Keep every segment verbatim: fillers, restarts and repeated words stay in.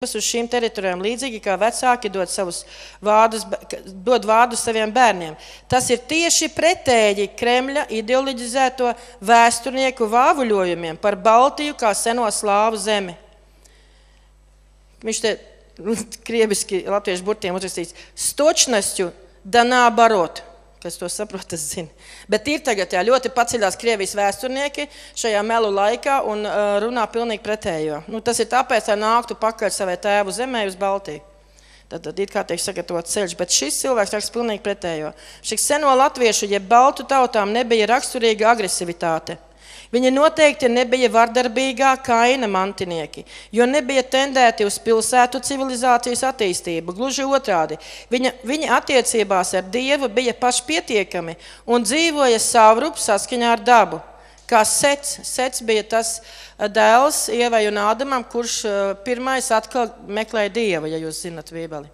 uz šīm teritorijām līdzīgi, kā vecāki dod, savus vārdus, dod vārdus saviem bērniem. Tas ir tieši pretēji Kremļa ideoloģizēto vēsturnieku vāvuļojumiem par Baltiju kā seno slāvu zemi. Viņš te krieviski latviešu burtiem uzrakstīts stočnasťu danā barot. Kas to saprot, tas zina. Bet ir tagad jā, ļoti paceļās Krievijas vēsturnieki šajā melu laikā un uh, runā pilnīgi pretējo. Nu, tas ir tāpēc, lai nāktu pakaļ savai tēvu zemē uz Baltiju. Tad, tad ir kā tiek sagatavot ceļš, bet šis cilvēks raksta pilnīgi pretējo. Šis seno latviešu, jeb baltu tautām nebija raksturīga agresivitāte. Viņi noteikti nebija vardarbīgā Kaina mantinieki, jo nebija tendēti uz pilsētu civilizācijas attīstību. Gluži otrādi, viņa, viņa attiecībās ar Dievu bija pašpietiekami un dzīvoja savrup saskaņā ar dabu. Kā Sets, Sets bija tas dēls Ievai un Ādamam, kurš pirmais atkal meklēja Dievu, ja jūs zinat Bībeli.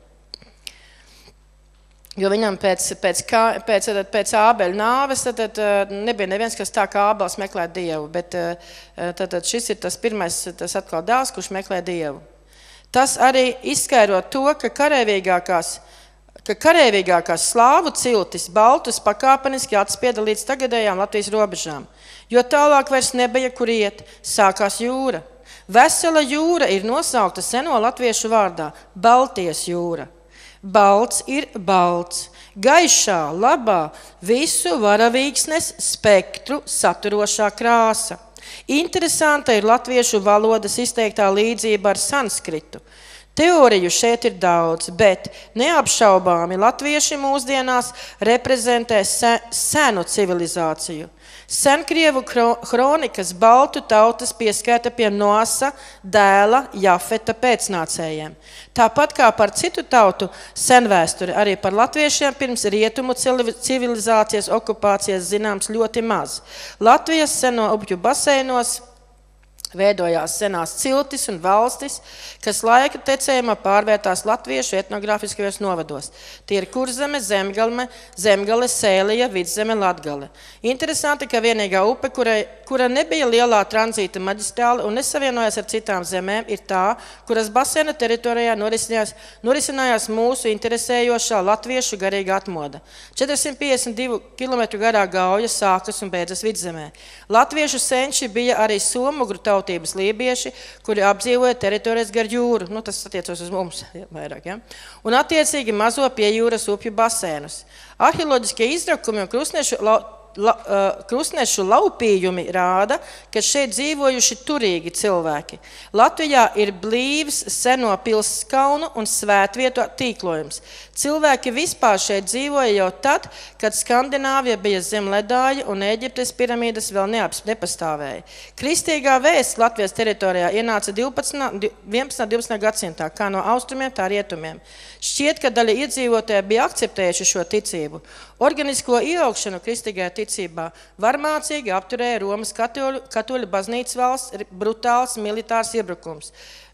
Jo viņam pēc, pēc, pēc, pēc Ābeļa nāves tad, tad nebija neviens, kas tā kā Ābels meklē Dievu, bet tad, tad šis ir tas pirmais, tas atkal dēls, kurš meklē Dievu. Tas arī izskaidro to, ka karavīgākās, ka karavīgākās slāvu ciltis Baltus pakāpeniski atspieda līdz tagadējām Latvijas robežām, jo tālāk vairs nebija, kur iet, sākās jūra. Vesela jūra ir nosaukta seno latviešu vārdā – Baltijas jūra. Balts ir balts, gaišā, labā, visu varavīksnes spektru saturošā krāsa. Interesanta ir latviešu valodas izteiktā līdzība ar sanskritu. Teoriju šeit ir daudz, bet neapšaubāmi latvieši mūsdienās reprezentē senu civilizāciju. Senkrievu kronikas baltu tautas pieskaita pie Noasa dēla Jafeta pēcnācējiem. Tāpat kā par citu tautu senvēsturi, arī par latviešiem pirms rietumu civilizācijas okupācijas zināms ļoti maz. Latvijas seno upju baseinos veidojās senās ciltis un valstis, kas laika tecējumā pārvērtās latviešu etnogrāfiskajos novados. Tie ir Kurzeme, Zemgale, Zemgale, Sēlija, Vidzeme, Latgale. Interesanti, ka vienīgā upe, kura, kura nebija lielā tranzīta maģistrāle un nesavienojās ar citām zemēm, ir tā, kuras baseina teritorijā norisinājās, norisinājās mūsu interesējošā latviešu garīga atmoda. četrsimt piecdesmit divu kilometru garā gauja sākas un beidzas Vidzemē. Latviešu senči bija arī somugru tautības lībieši, kuri apdzīvoja teritorijas gar jūru, nu tas attiecos uz mums vairāk, ja? Un attiecīgi mazo pie jūras upju basēnus. Arheoloģiskie izrakumi un krustnešu, la, la, uh, krustnešu laupījumi rāda, ka šeit dzīvojuši turīgi cilvēki. Latvijā ir blīvs seno pilsskaunu un svētvietu tīklojums. Cilvēki vispār šeit dzīvoja jau tad, kad Skandināvija bija zem ledāja un Ēģiptes piramīdas vēl nepastāvēja. Kristīgā vēsts Latvijas teritorijā ienāca vienpadsmitā divpadsmitā gadsimtā, kā no austrumiem, tā rietumiem. Šķiet, ka daļa iedzīvotāji bija akceptējuši šo ticību. Organisko ieaugšanu kristīgajā ticībā varmācīgi apturēja Romas katoļu, katoļu baznīcas valsts brutāls militārs iebrukums.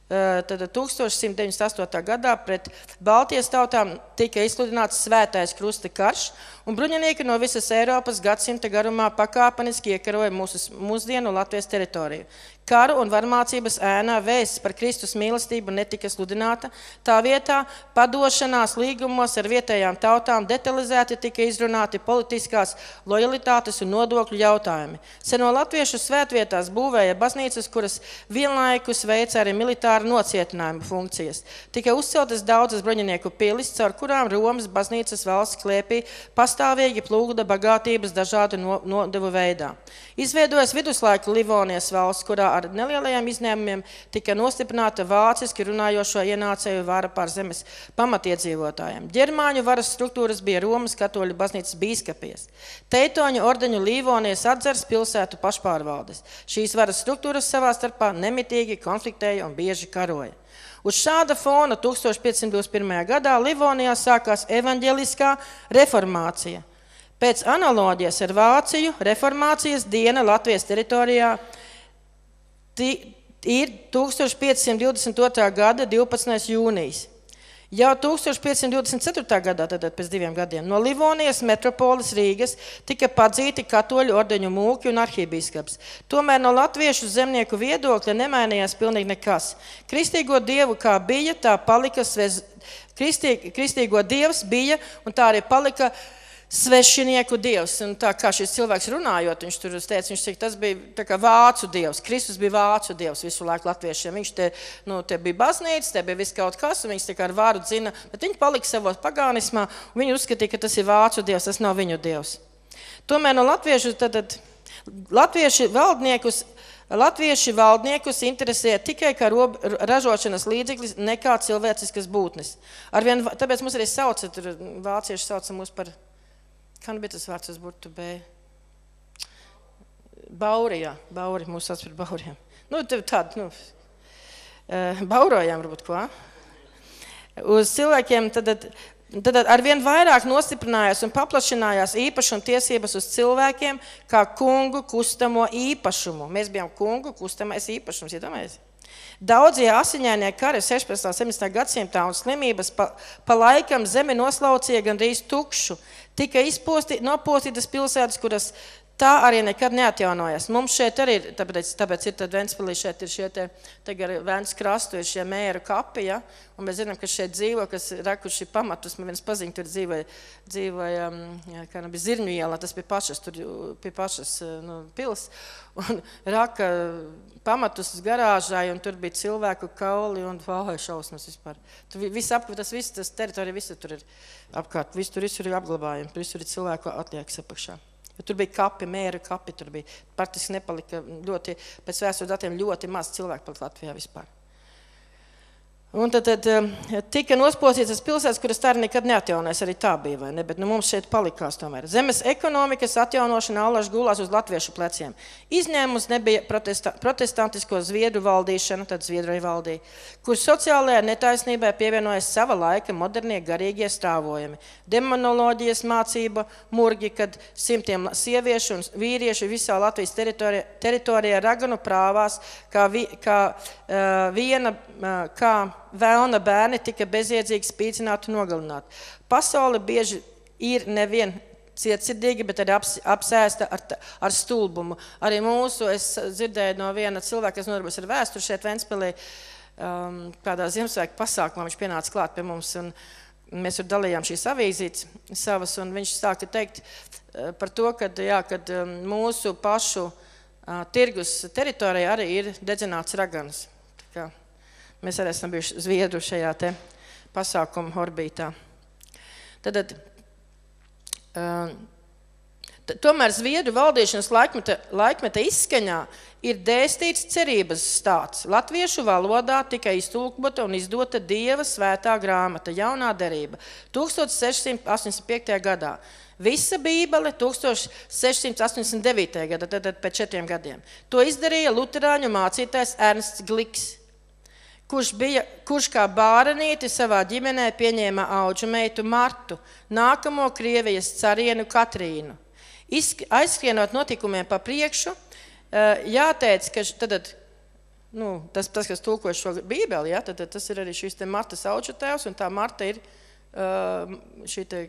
Tad tūkstoš simt deviņdesmit astotajā gadā pret Baltijas tautām tika izsludināts svētais krusta karš, un bruņinieki no visas Eiropas gadsimta garumā pakāpeniski iekaroja mūsu mūsdienu Latvijas teritoriju. Karu un varmācības ēnā vēsts par Kristus mīlestību netika sludināta, tā vietā padošanās līgumos ar vietējām tautām detalizēti tika izrunāti politiskās lojalitātes un nodokļu jautājumi. Seno latviešu svētvietās būvēja baznīcas, kuras vienlaikus veica arī militāru nocietinājumu funkcijas. Tika uzceltas daudzas bruņinieku pilis, caur kurām Romas baznīcas valsts klēpī pastāvīgi plūda bagātības dažādu nodevu veidā. Izveidojas viduslaiku Livonijas valsts, kurā ar nelielajiem izņēmumiem tika nostiprināta vāciski runājošo ienācēju vara pār zemes pamatiedzīvotājiem. Ģermāņu varas struktūras bija Romas katoļu baznīcas bīskapijas. Teitoņu ordeņu Livonijas atzars pilsētu pašpārvaldes. Šīs varas struktūras savā starpā nemitīgi konfliktēja un bieži karoja. Uz šāda fona tūkstoš piecsimt divdesmit pirmajā gadā Livonijā sākās evaņģeliskā reformācija. Pēc analoģijas ar Vāciju reformācijas diena Latvijas teritorijā ir tūkstoš piecsimt divdesmit otrā gada divpadsmitais jūnijas. Jau tūkstoš piecsimt divdesmit ceturtajā gadā, tātad pēc diviem gadiem, no Livonijas metropoles Rīgas tika padzīti katoļu ordeņu mūki un arhībīskaps. Tomēr no latviešu zemnieku viedokļa nemainījās pilnīgi nekas. Kristīgo dievu kā bija, tā palika svez... Kristī... Kristīgo dievs bija un tā arī palika svešinieku dievs. Un tā kā šis cilvēks runājot, viņš tur teica, viņš teica, tas bija tā kā vācu dievs. Kristus bija vācu dievs visu laiku latviešiem. Viņš te, nu, te bija baznīca, te bija viss kaut kas, un viņš tā kā ar vāru dzina, bet viņi palika savos pagānismā, un viņi uzskatīja, ka tas ir vācu dievs, tas nav viņu dievs. Tomēr no latviešu, tad, tad latvieši valdniekus, latvieši valdniekus interesē tikai kā rob, ražošanas līdzeklis, nekā cilvēciskas būtnes. Arvien, tāpēc mums arī sauca, tur vācieši sauca mūs par Kā nu bija tas vārds uz burtu B? Bauri, jā. Bauri, mūs sauc par bauriem. Nu, tev tādu, nu, baurojām varbūt ko. Uz cilvēkiem tad, tad arvien vairāk nostiprinājās un paplašinājās īpašuma tiesības uz cilvēkiem kā kungu kustamo īpašumu. Mēs bijām kungu kustamais īpašums, iedomājies? Daudzie asiņainie kari sešpadsmitā un septiņdesmitā gadsimtā un slimības pa, pa laikam zemi noslaucīja gandrīz tukšu. Tika izposti, nopostītas pilsētas, kuras tā arī nekad neatjaunojas. Mums šeit arī, tāpēc, tāpēc ir tad Ventspilī, šeit ir šie te, tagad Vents krastu, ir šie mēru kapi, ja? Un mēs zinām, ka šeit dzīvo, kas rakuši pamatus, man viens paziņ, tur dzīvoja, dzīvoja kā nu bija Zirņu ielā, tas pie pašas, tur pie pašas nu, pils, un raka pamatus garāžai, un tur bija cilvēku kauli, un vāja šausmas vispār. Tur viss apkārt, tas viss, tas teritorija, visi tur ir apkārt, viss tur, viss tur ir apglabājumi, tur viss tur ir cilvēku atliekas apakšā. Jo tur bija kapi, mēra kapi, tur bija praktiski nepalika ļoti, pēc vēstures datiem ļoti maz cilvēku palika Latvijā vispār. Un tad, tad tika nospostītas pilsētas, kuras tā arī nekad neatjaunēs, arī tā bija, vai ne? Bet nu, mums šeit palikās tomēr. Zemes ekonomikas atjaunošana allaž gulās uz latviešu pleciem. Izņēmums nebija protesta, protestantisko zviedru valdīšana, tad zviedroja valdīja, kur sociālajā netaisnībai pievienojas sava laika modernie garīgie stāvojumi. Demonoloģijas mācība, murgi, kad simtiem sieviešu un vīriešu visā Latvijas teritorijā, teritorijā raganu prāvās, kā, vi, kā uh, viena, uh, kā vēlna bērni tika bezjēdzīgi spīcināti un nogalināti. Pasaule bieži ir nevien cietsirdīga, bet arī apsēsta ar, ar stulbumu. Arī mūsu, es dzirdēju no viena cilvēka, kas nodarbojas ar vēsturi šeit Ventspilī, um, kādā Ziemassvētku pasākumā viņš pienāca klāt pie mums, un mēs tur dalījām šīs avīzītes savas, un viņš sāka teikt uh, par to, kad, jā, kad um, mūsu pašu uh, tirgus teritorijā arī ir dedzināts raganas. Tā kā mēs arī esam bijuši Zviedru šajā te pasākuma orbītā. Tad, uh, tomēr Zviedru valdīšanas laikmeta, laikmeta izskaņā ir dēstīts cerības stāsts. Latviešu valodā tika iztulkota un izdota Dieva svētā grāmata, jaunā derība, tūkstoš sešsimt astoņdesmit piektajā gadā. Visa Bībele tūkstoš sešsimt astoņdesmit devītajā gadā, tad, tad pēc četriem gadiem. To izdarīja luterāņu mācītājs Ernsts Gliks, kurš, bija, kurš kā bārenīti savā ģimenē pieņēma audžu meitu Martu, nākamo Krievijas carienu Katrīnu. Aizskrienot notikumiem pa priekšu, jāteic, ka tad, nu, tas, tas, kas tulkoja šo Bībeli, ja, tad, tad tas ir arī šīs te Martas audžu tēvs, un tā Marta ir šī te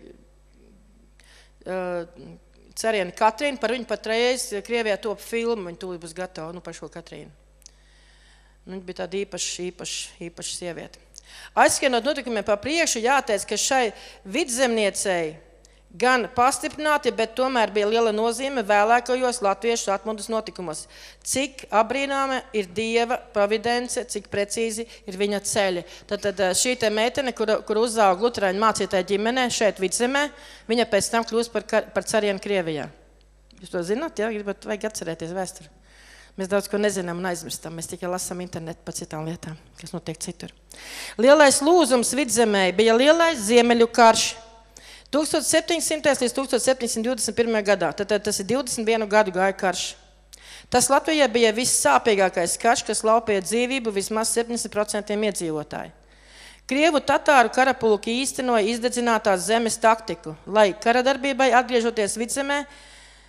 cariena Katrīna, par viņu patreiz Krievijā top filmu, viņa tūlīt būs gatava, nu, par šo Katrīnu. Viņa bija tāda īpaša, īpaša, īpaša sieviete. Aizskienot notikumiem pa priekšu, jāteic, ka šai vidzemniecei gan pastiprināti, bet tomēr bija liela nozīme vēlākajos latviešu atmodas notikumos. Cik abrīnāma ir Dieva providence, cik precīzi ir viņa ceļi. Tad, tad šī te meitene, kur, kur uzauga luterāņu mācītāja ģimenē, šeit vidzemē, viņa pēc tam kļūst par, par carienu Krievijā. Jūs to zināt, jā? Gribat, vajag atcerēties vēsturi. Mēs daudz ko nezinām un aizmirstam. Mēs tikai lasām internetu par citām lietām, kas notiek citur. Lielais lūzums vidzemē bija lielais Ziemeļu karš. tūkstoš septiņsimtais līdz tūkstoš septiņsimt divdesmit pirmajā gadā. Tad tas ir divdesmit vienu gadu gāja karš. Tas Latvijā bija vissāpīgākais karš, kas laupīja dzīvību vismaz septiņdesmit procentiem iedzīvotāji. Krievu tatāru karapulki īstenoja izdedzinātās zemes taktiku, lai karadarbībai atgriežoties vidzemē,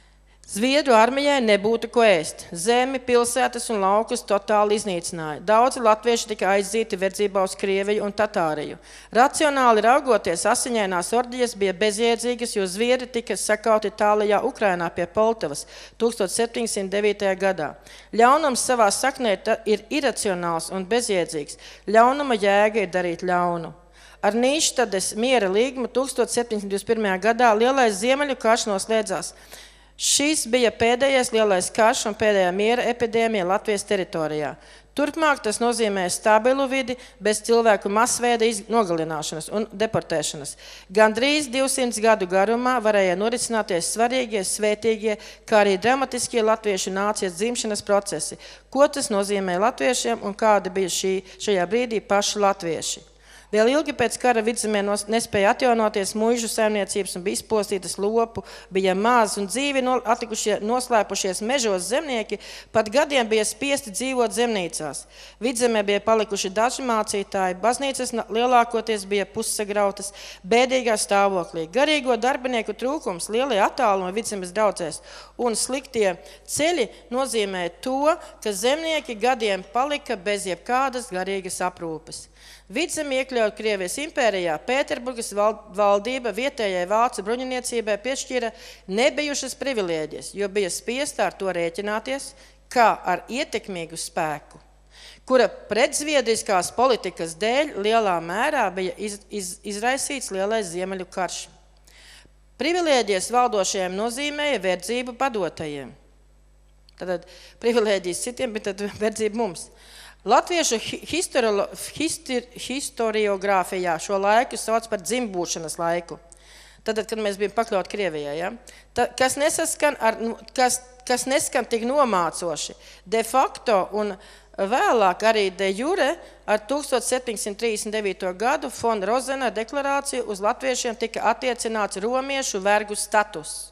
Zviedru armijai nebūtu ko ēst. Zemi, pilsētas un laukus totāli iznīcināja. Daudzi latvieši tika aizdzīti verdzībā uz Krieviju un Tatāriju. Racionāli raugoties, asiņainās orģijas bija bezjēdzīgas, jo zviedri tika sakauti tālajā Ukrainā pie Poltavas tūkstoš septiņi simti devītajā gadā. Ļaunums savā saknē ir iracionāls un bezjēdzīgs. Ļaunuma jēga ir darīt ļaunu. Ar Nīštades miera līgumu tūkstoš septiņi simti divdesmit pirmajā gadā lielais Ziemeļu karš noslēdzās. Šis bija pēdējais lielais karš un pēdējā miera epidēmija Latvijas teritorijā. Turpmāk tas nozīmē stabilu vidi bez cilvēku masveida nogalināšanas un deportēšanas. Gandrīz divsimt gadu garumā varēja norisināties svarīgie, svētīgie, kā arī dramatiskie latviešu nācijas dzimšanas procesi. Ko tas nozīmē latviešiem un kādi bija šī, šajā brīdī paši latvieši? Vēl ilgi pēc kara Vidzemē nespēja atjaunoties muižu saimniecības un bija izpostītas lopu, bija maz un dzīvi atlikušie noslēpušies mežos zemnieki, pat gadiem bija spiesti dzīvot zemnīcās. Vidzemē bija palikuši daži mācītāji, baznīcas lielākoties bija pussagrautas, bēdīgā stāvoklī. Garīgo darbinieku trūkums, lielie attālumi Vidzemes draudzēs un sliktie ceļi nozīmē to, ka zemnieki gadiem palika bez jebkādas garīgas aprūpes. Vidzemi iekļaut Krievijas impērijā, Pēterburgas valdība vietējai vācu bruņiniecībai piešķīra nebijušas privilēģijas, jo bija spiesta ar to rēķināties, kā ar ietekmīgu spēku, kura pretzviedriskās politikas dēļ lielā mērā bija iz, iz, izraisīts lielais Ziemeļu karš. Privilēģijas valdošajiem nozīmēja verdzību padotajiem. Tātad privilēģijas citiem, bet tad verdzību mums. Latviešu historiogrāfijā šo laiku sauc par dzimbūšanas laiku. Tad, kad mēs bijām pakļauti Krievijai, ja? Ta, kas, nesaskan ar, kas, kas neskan tik nomācoši. De facto un vēlāk arī de jure ar tūkstoš septiņi simti trīsdesmit devīto gadu Fon Rozena deklarāciju uz latviešiem tika attiecināts romiešu vergu status.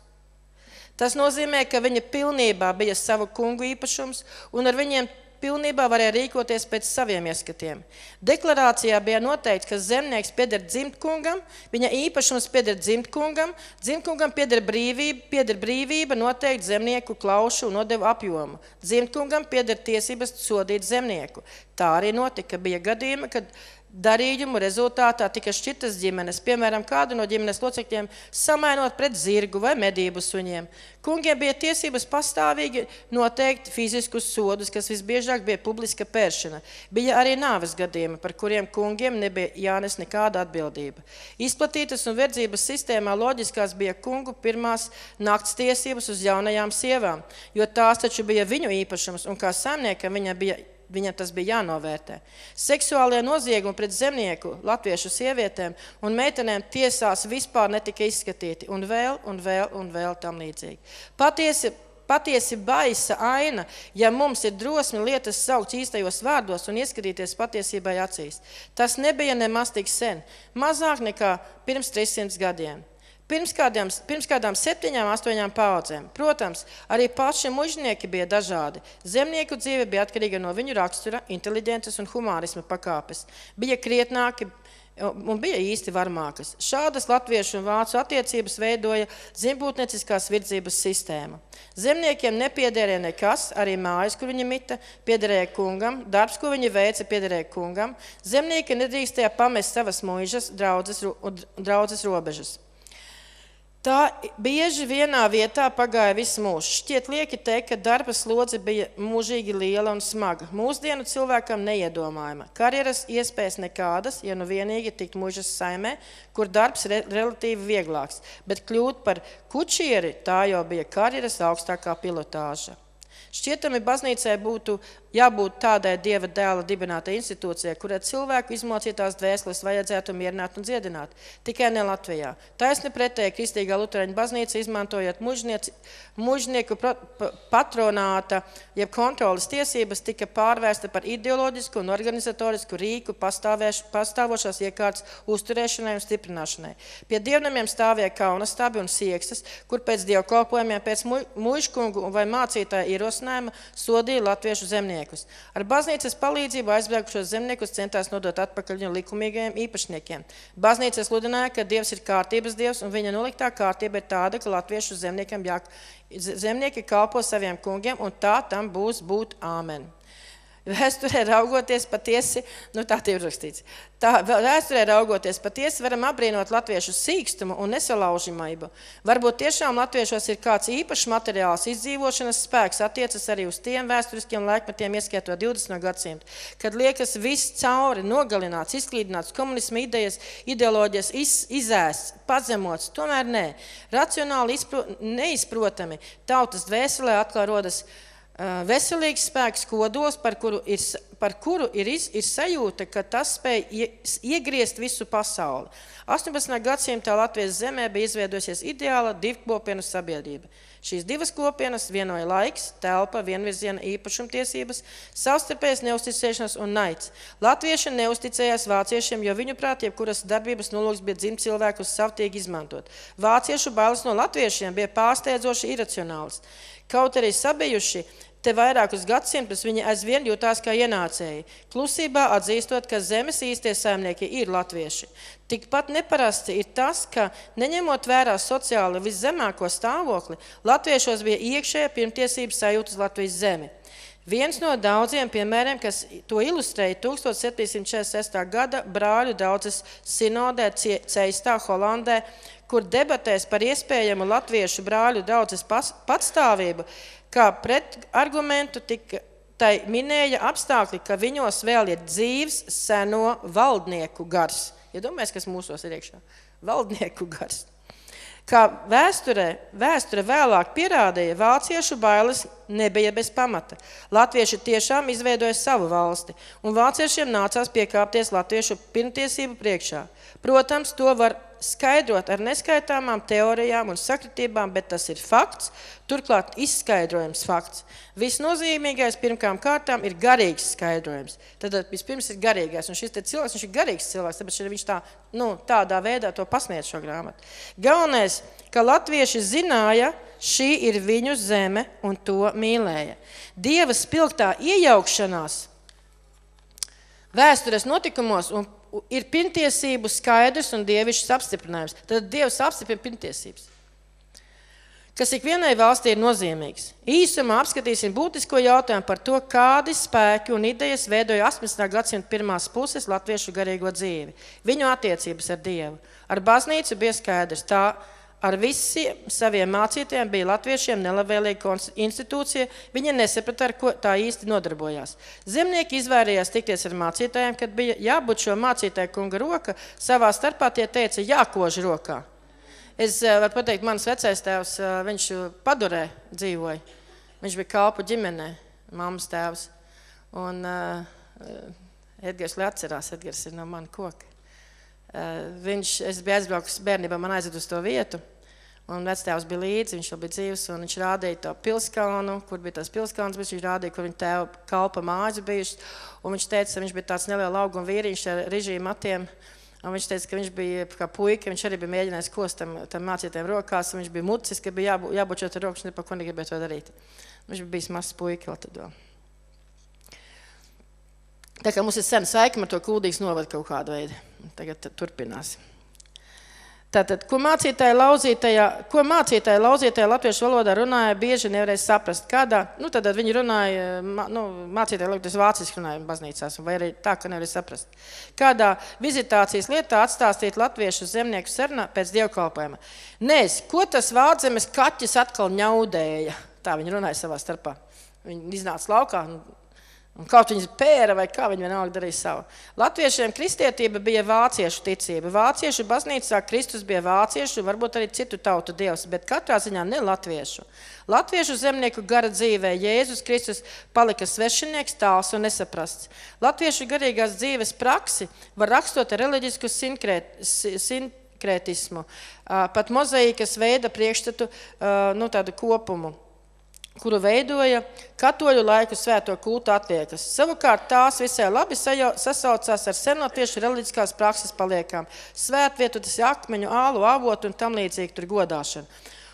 Tas nozīmē, ka viņi pilnībā bija savu kungu īpašums un ar viņiem pilnībā varēja rīkoties pēc saviem ieskatiem. Deklarācijā bija noteikts, ka zemnieks pieder dzimtkungam, viņa īpašums pieder dzimtkungam, dzimtkungam pieder brīvība, pieder brīvība noteikt zemnieku klaušu un nodevu apjomu. Dzimtkungam pieder tiesības sodīt zemnieku. Tā arī notika. Bija gadījumi, kad darījumu rezultātā tika šķirtas ģimenes, piemēram, kādu no ģimenes locekļiem samainot pret zirgu vai medību suņiem. Kungiem bija tiesības pastāvīgi noteikt fiziskus sodus, kas visbiežāk bija publiska pēršana. Bija arī nāves gadījumi, par kuriem kungiem nebija jānes nekāda atbildība. Izplatītas un verdzības sistēmā loģiskās bija kungu pirmās nakts tiesības uz jaunajām sievām, jo tās taču bija viņu īpašums un kā saimniekam viņa bija Viņam tas bija jānovērtē. Seksuālie noziegumi pret zemnieku, latviešu sievietēm un meitenēm tiesās vispār netika izskatīti, un vēl, un vēl, un vēl tam līdzīgi. Patiesi, patiesi baisa aina, ja mums ir drosme lietas saukt īstajos vārdos un ieskatīties patiesībai acīs. Tas nebija nemaz tik sen, mazāk nekā pirms trīssimtiem gadiem. Pirms kādām, pirms kādām septiņām, astoņām paudzēm. Protams, arī paši mužnieki bija dažādi. Zemnieku dzīve bija atkarīga no viņu rakstura, inteliģences un humārisma pakāpes. Bija krietnāki un bija īsti varmākas. Šādas latviešu un vācu attiecības veidoja dzimbūtnieciskās virdzības sistēmu. Zemniekiem nepiederēja nekas, arī mājas, kur viņi mita, piederēja kungam, darbs, ko viņi veica, piederēja kungam. Zemnieki nedrīkstēja pamest savas muižas, draudzes, draudzes robežas. Tā bieži vienā vietā pagāja visu mūžu. Šķiet lieki teikt, ka darba slodze bija mūžīgi liela un smaga. Mūsdienu cilvēkam neiedomājama. Karjeras iespējas nekādas, ja nu vienīgi tikt mužas saimē, kur darbs re relatīvi vieglāks. Bet kļūt par kučieri, tā jau bija karjeras augstākā pilotāža. Šķietami baznīcai būtu jābūt tādai Dieva dēla dibinātai institūcijai, kurai cilvēku izmocītās dvēseles vajadzētu mierināt un dziedināt. Tikai ne Latvijā. Taisni pretēji kristīgā lutereņu baznīca, izmantojot mužnieku patronāta, jeb kontrolas tiesības, tika pārvērsta par ideoloģisku un organizatorisku rīku pastāvošās iekārtas uzturēšanai un stiprināšanai. Pie dievnamiem stāvēja kaunastabi un siekstas, kur pēc dievkalpojumiem pēc muižkungu vai mācītāja ierosinājuma sodīja latviešu zemnieku. zemniekus. Ar baznīcas palīdzību aizbraukušos zemniekus centās nodot atpakaļ viņu likumīgajiem īpašniekiem. Baznīca sludināja, ka Dievs ir kārtības Dievs, un viņa noliktā kārtība ir tāda, ka latviešu zemniekiem jā, zemnieki kalpo saviem kungiem, un tā tam būs būt āmen. Vēsturē raugoties patiesi, nu tā tie ir rakstīts, tā vēsturē raugoties patiesi varam apbrīnot latviešu sīkstumu un nesalaužamību. Varbūt tiešām latviešos ir kāds īpašs materiāls izdzīvošanas spēks attiecas arī uz tiem vēsturiskiem laikmetiem, ieskaitot divdesmito gadsimtu, kad liekas viss cauri, nogalināts, izklīdināts, komunisma idejas, ideoloģijas iz, izēsts, pazemots, tomēr nē. Racionāli izpro, neizprotami tautas dvēselē atkal rodas veselīgs spēks kodols, par kuru ir, par kuru ir, ir sajūta, ka tas spēj iegriezt visu pasauli. astoņpadsmitā gadsimtā Latvijas zemē bija izveidojusies ideāla divkopienu sabiedrība. Šīs divas kopienas vienoja laiks, telpa, vienvirziena īpašumtiesības, savstarpējas neusticēšanās un naids. Latvieši neusticējās vāciešiem, jo viņu prāt jebkuras darbības nolūks bija dzimt cilvēkus savtīgi izmantot. Vāciešu bailes no latviešiem bija pārsteidzoši iracionāls. Kaut arī sabijuši, te vairākus gadsimtus viņi aizvien jūtās kā ienācēji, klusībā atzīstot, ka zemes īstie saimnieki ir latvieši. Tikpat neparasti ir tas, ka, neņemot vērā sociāli viszemāko stāvokli, latviešos bija iekšējā pirmtiesības sajūta uz Latvijas zemi. Viens no daudziem piemēriem, kas to ilustrēja tukstot septiņsimt četrdesmit sestā gada brāļu draudzes sinodē Ceistā, Holandē, kur debatēs par iespējamu latviešu brāļu draudzes patstāvību, kā pretargumentu tika tai minēja apstākļi, ka viņos vēl ir dzīvs seno valdnieku gars. Iedomājies, kas mūsos ir iekšā? Valdnieku gars. Kā vēsture, vēsture vēlāk pierādīja, vāciešu bailes nebija bez pamata. Latvieši tiešām izveidoja savu valsti, un vāciešiem nācās piekāpties latviešu pirmtiesību priekšā. Protams, to var skaidrot ar neskaitāmām teorijām un sakritībām, bet tas ir fakts, turklāt izskaidrojams fakts. Visnozīmīgais pirmkām kārtām ir garīgs skaidrojums. Tad vispirms ir garīgais, un šis te cilvēks, viņš ir garīgs cilvēks, tāpēc viņš tā, nu, tādā veidā to pasniedz šo grāmatu. Galvenais, ka latvieši zināja, šī ir viņu zeme un to mīlēja. Dieva spilgtā iejaukšanās vēstures notikumos un ir pirmtiesību skaidrs un dievišķs apstiprinājums. Tad Dievs apstiprina pirmtiesības, kas ikvienai valstī ir nozīmīgs. Īsumā apskatīsim būtisko jautājumu par to, kādi spēki un idejas veidoja astoņpadsmitā gadsimta pirmās puses latviešu garīgo dzīvi. Viņu attiecības ar Dievu. Ar baznīcu bija skaidrs, tā ar visiem saviem mācītājiem bija latviešiem nelabvēlīga institūcija, viņi nesaprata, ar ko tā īsti nodarbojās. Zemnieki izvairījās tikties ar mācītājiem, kad bija jābūt šo mācītāju kunga roka, savā starpā tie teica jākož rokā. Es varu pateikt, mans vecais tēvs, viņš Padurē dzīvoja, viņš bija kalpu ģimenē, mammas tēvs, un uh, Edgars li atcerās, Edgars ir no mana koka. Viņš, es biju aizbraukus bērnībā, man aizved uz to vietu, un vectēvs bija līdzi, viņš vēl bija dzīvs, un viņš rādīja to pilskalnu, kur bija tās pilskalns, viņš rādīja, kur viņa tēva kalpa mājas bijušas, un viņš teica, viņš bija tāds neliela auguma vīriņš ar rižīm matiem, un viņš teica, ka viņš bija kā puika, viņš arī bija mēģinājis kost tam, tam mācītājiem rokās, un viņš bija mucis, ka bija jābu, jābučot ar roku, viņš nepa ko negribēja to darīt. Viņš bija bijis mazs puika vēl tad vēl. Tā kā mums ir sena saikuma ar to Kuldīgas novadu kaut kādu veidu. Tagad turpinās. Tātad, ko mācītāji lauzītajā, ko mācītāji lauzītajā latviešu valodā runāja, bieži nevarēja saprast. Kādā, nu tad viņi runāja, nu, mācītāji latviešu vāciski runāja baznīcās, vai arī tā, ka nevarēja saprast. Kādā vizitācijas lietā atstāstīt latviešu zemnieku sarunā pēc dievkalpojuma. Nez, ko tas vārdzemes kaķis atkal ņaudēja? Tā viņi runāja savā starpā. Viņi iznāca laukā, un kaut viņas pēra vai kā viņi vienalga darīja savu. Latviešiem kristietība bija vāciešu ticība. Vāciešu baznīcā Kristus bija vāciešu, varbūt arī citu tautu dievs, bet katrā ziņā ne latviešu. Latviešu zemnieku gara dzīvē Jēzus Kristus palika svešinieks, tāls un nesaprasts. Latviešu garīgās dzīves praksi var rakstot ar reliģisku sinkrētismu, pat mozaīkas veida priekšstatu, nu, tādu kopumu, kuru veidoja katoļu laiku svēto kultu atliekas. Savukārt tās visai labi sasaucās ar senlatviešu reliģiskās prakses paliekām, svētvietu, tas akmeņu, ālu, avotu un tam līdzīgi tur godāšanu.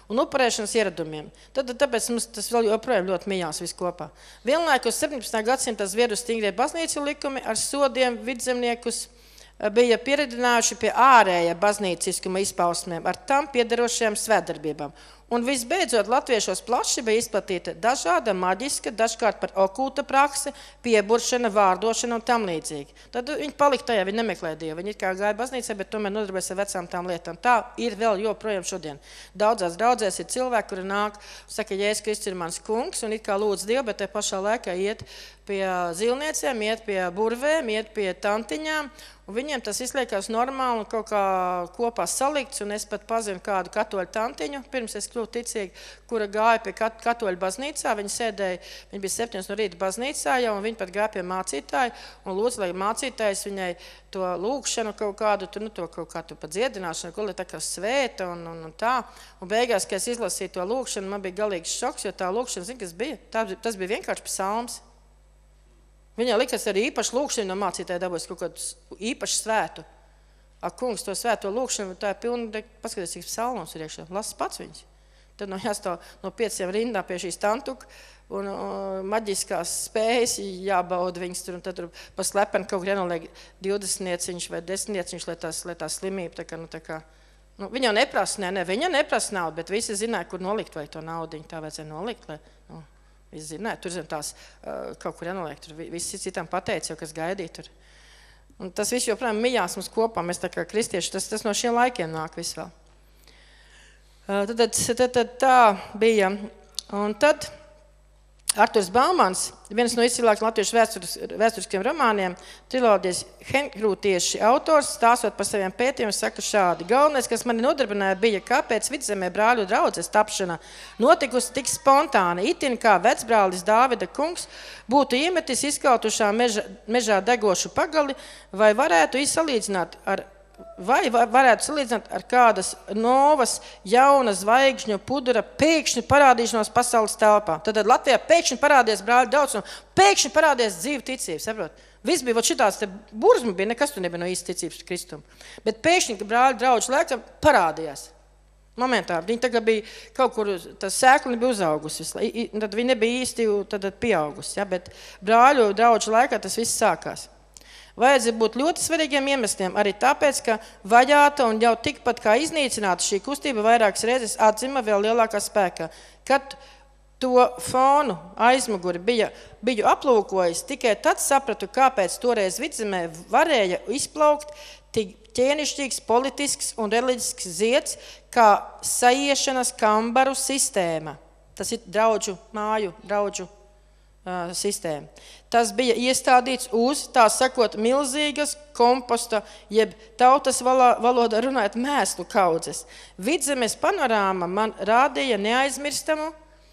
un upurēšanas ieradumiem. Tad, tāpēc mums tas vēl joprojām ļoti mījās viss kopā. Vienlaikus septiņpadsmitā gadsimtā zviedu stingrie baznīcu likumi ar sodiem vidzemniekus bija pieredinājuši pie ārēja baznīciskuma izpausmēm ar tam piederošajām svētdarbībām. Un visbeidzot, latviešos plaši bija izplatīta dažāda maģiska, dažkārt par okulta praksi, pieburšana, vārdošana un tam līdzīgi. Tad viņi palika tajā, viņi nemeklēja Dievu. Viņi it kā gāja baznīcā, bet tomēr nodarbojas ar vecām tām lietām. Tā ir vēl joprojām šodien. Daudzās draudzēs ir cilvēki, kuri nāk, saka, Jēzus Kristus ir mans kungs, un it kā lūdz Dievu, bet te pašā laikā iet pie zilniecēm, iet pie burvēm, iet pie tantiņām, un viņiem tas izliekās normāli un kaut kā kopā salikts, un es pat pazinu kādu katoļu tantiņu, pirms es kļuvu ticīgi, kura gāja pie katoļu baznīcā, viņa sēdēja, viņa bija septiņos no rīta baznīcā jau, un viņa pat gāja pie mācītāja, un lūdzu, lai mācītājs viņai to lūkšanu kaut kādu, nu, to kaut kādu pa dziedināšanu, ko lai tā kā svēta un, un, un tā, un beigās, kad es izlasīju to lūkšanu, man bija galīgs šoks, jo tā lūkšana, zin, kas bija, tā, tas bija vienkārši psalms. Viņai likas arī īpaši lūkšana no mācītāja dabūs kaut kādu īpaši svētu. Ak, kungs, to svēto lūkšanu, tā ir pilna, paskaties, cik psalmos ir iekšā, lasi pats viņus. Tad no jāstāv no pieciem rindā pie šīs tantuka un uh, maģiskās spējas jābauda viņas tur, un tad tur pa slepeni kaut kur jānoliek divdesmitnieciņš vai desmitnieciņš, lai tās, lai tā slimība, tā kā, nu, tā kā, nu, viņa jau neprasa, ne, ne, viņa neprasa naudu, bet visi zināja, kur nolikt vai to naudiņu, tā vajadzēja nolikt, lai, nu, visi zināja, tur zin tās uh, kaut kur jānoliek, tur visi citām pateica, jau kas gaidīja tur. Un tas viss joprojām mijās mums kopā, mēs tā kā kristieši, tas, tas no šiem laikiem nāk viss vēl. Uh, tad, tad, tad tā bija, un tad Arturs Baumans, viens no izcilākajiem latviešu vēstures, vēsturiskiem romāniem, triloģijas henkrūtieši autors, stāstot par saviem pētījumiem, saka šādi. Galvenais, kas mani nodarbināja, bija, kāpēc vidzemē brāļu draudzes tapšana notikusi tik spontāni, itin kā vecbrālis Dāvida kungs būtu iemetis izkautušā meža, mežā degošu pagali, vai varētu izsalīdzināt ar Vai varētu salīdzināt ar kādas novas, jauna zvaigžņu pudura pēkšņi parādīšanos pasaules telpā. Tad Latvijā pēkšņi parādies brāļu daudz un pēkšņi parādies dzīvu ticību, saprot? Viss bija, šitāds te burzma bija, nekas tur nebija no īsti ticības Kristumu. Bet pēkšņi, ka brāļu draudžu laikam parādījās. Momentā, viņi tagad bija kaut kur, tas sēkli bija uzaugusi, tad viņi nebija īsti tad pieaugusi, ja? Bet brāļu draudžu laikā tas viss sākās. Vajadzēja būt ļoti svarīgiem iemesliem, arī tāpēc, ka vajāta un jau tikpat kā iznīcināta šī kustība vairākas reizes atzima vēl lielākā spēkā. Kad to fonu aizmuguri bija, biju aplūkojis, tikai tad sapratu, kāpēc toreiz vidzemē varēja izplaukt tik ķēnišķīgs, politisks un reliģisks zieds, kā saiešanas kambaru sistēma. Tas ir draudžu māju, draudžu uh, sistēma. Tas bija iestādīts uz, tā sakot, milzīgas komposta, jeb tautas valodā runājot mēslu kaudzes. Vidzemes panorāma man rādīja neaizmirstamu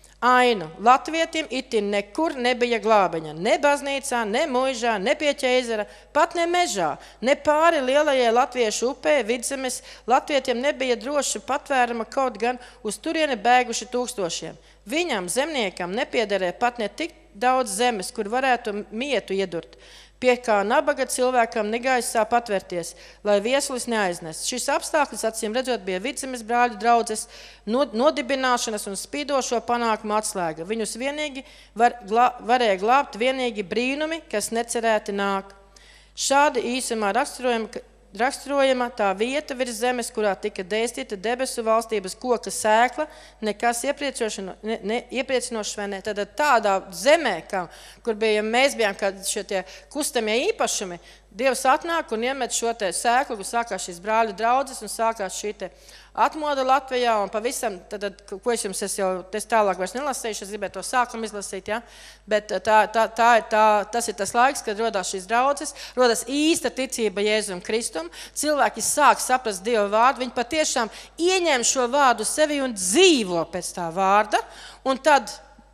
ainu. Latvietim itin nekur nebija glābeņa. Ne baznīcā, ne muižā, ne pie ķeizara, pat ne mežā. Ne pāri lielajai latviešu upē Vidzemes latvietiem nebija droša patvērama, kaut gan uz turieni bēguši tūkstošiem. Viņam, zemniekam, nepiederēja pat ne tik daudz zemes, kur varētu mietu iedurt, pie kā nabaga cilvēkam negaisā patvērties, lai viesulis neaiznes. Šis apstākļus, acīm redzot, bija Vidzemes brāļu draudzes nodibināšanas un spīdošo panākumu atslēga. Viņus vienīgi var, glā, varēja glābt vienīgi brīnumi, kas necerēti nāk. Šādi īsumā raksturojama, raksturojama tā vieta virs zemes, kurā tika dēstīta debesu valstības koka sēkla, nekas ne, ne, iepriecinošs vai ne. Tad tādā zemē, kā, kur bija, mēs bijām šie tie kustamie īpašumi, Dievs atnāk un iemet šo te sēklu, kur sākās šīs brāļu draudzes un sākās šī te atmoda Latvijā un pavisam, tad, ko es jums es jau es tālāk vairs nelasīšu, es gribēju to sākumu izlasīt, ja? Bet tā, tā, tā, tā, tas ir tas laiks, kad rodās šīs draudzes, rodas īsta ticība Jēzum Kristum, cilvēki sāk saprast Dieva vārdu, viņi patiešām ieņem šo vārdu sevi un dzīvo pēc tā vārda, un tad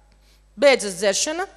beidzas dzeršana.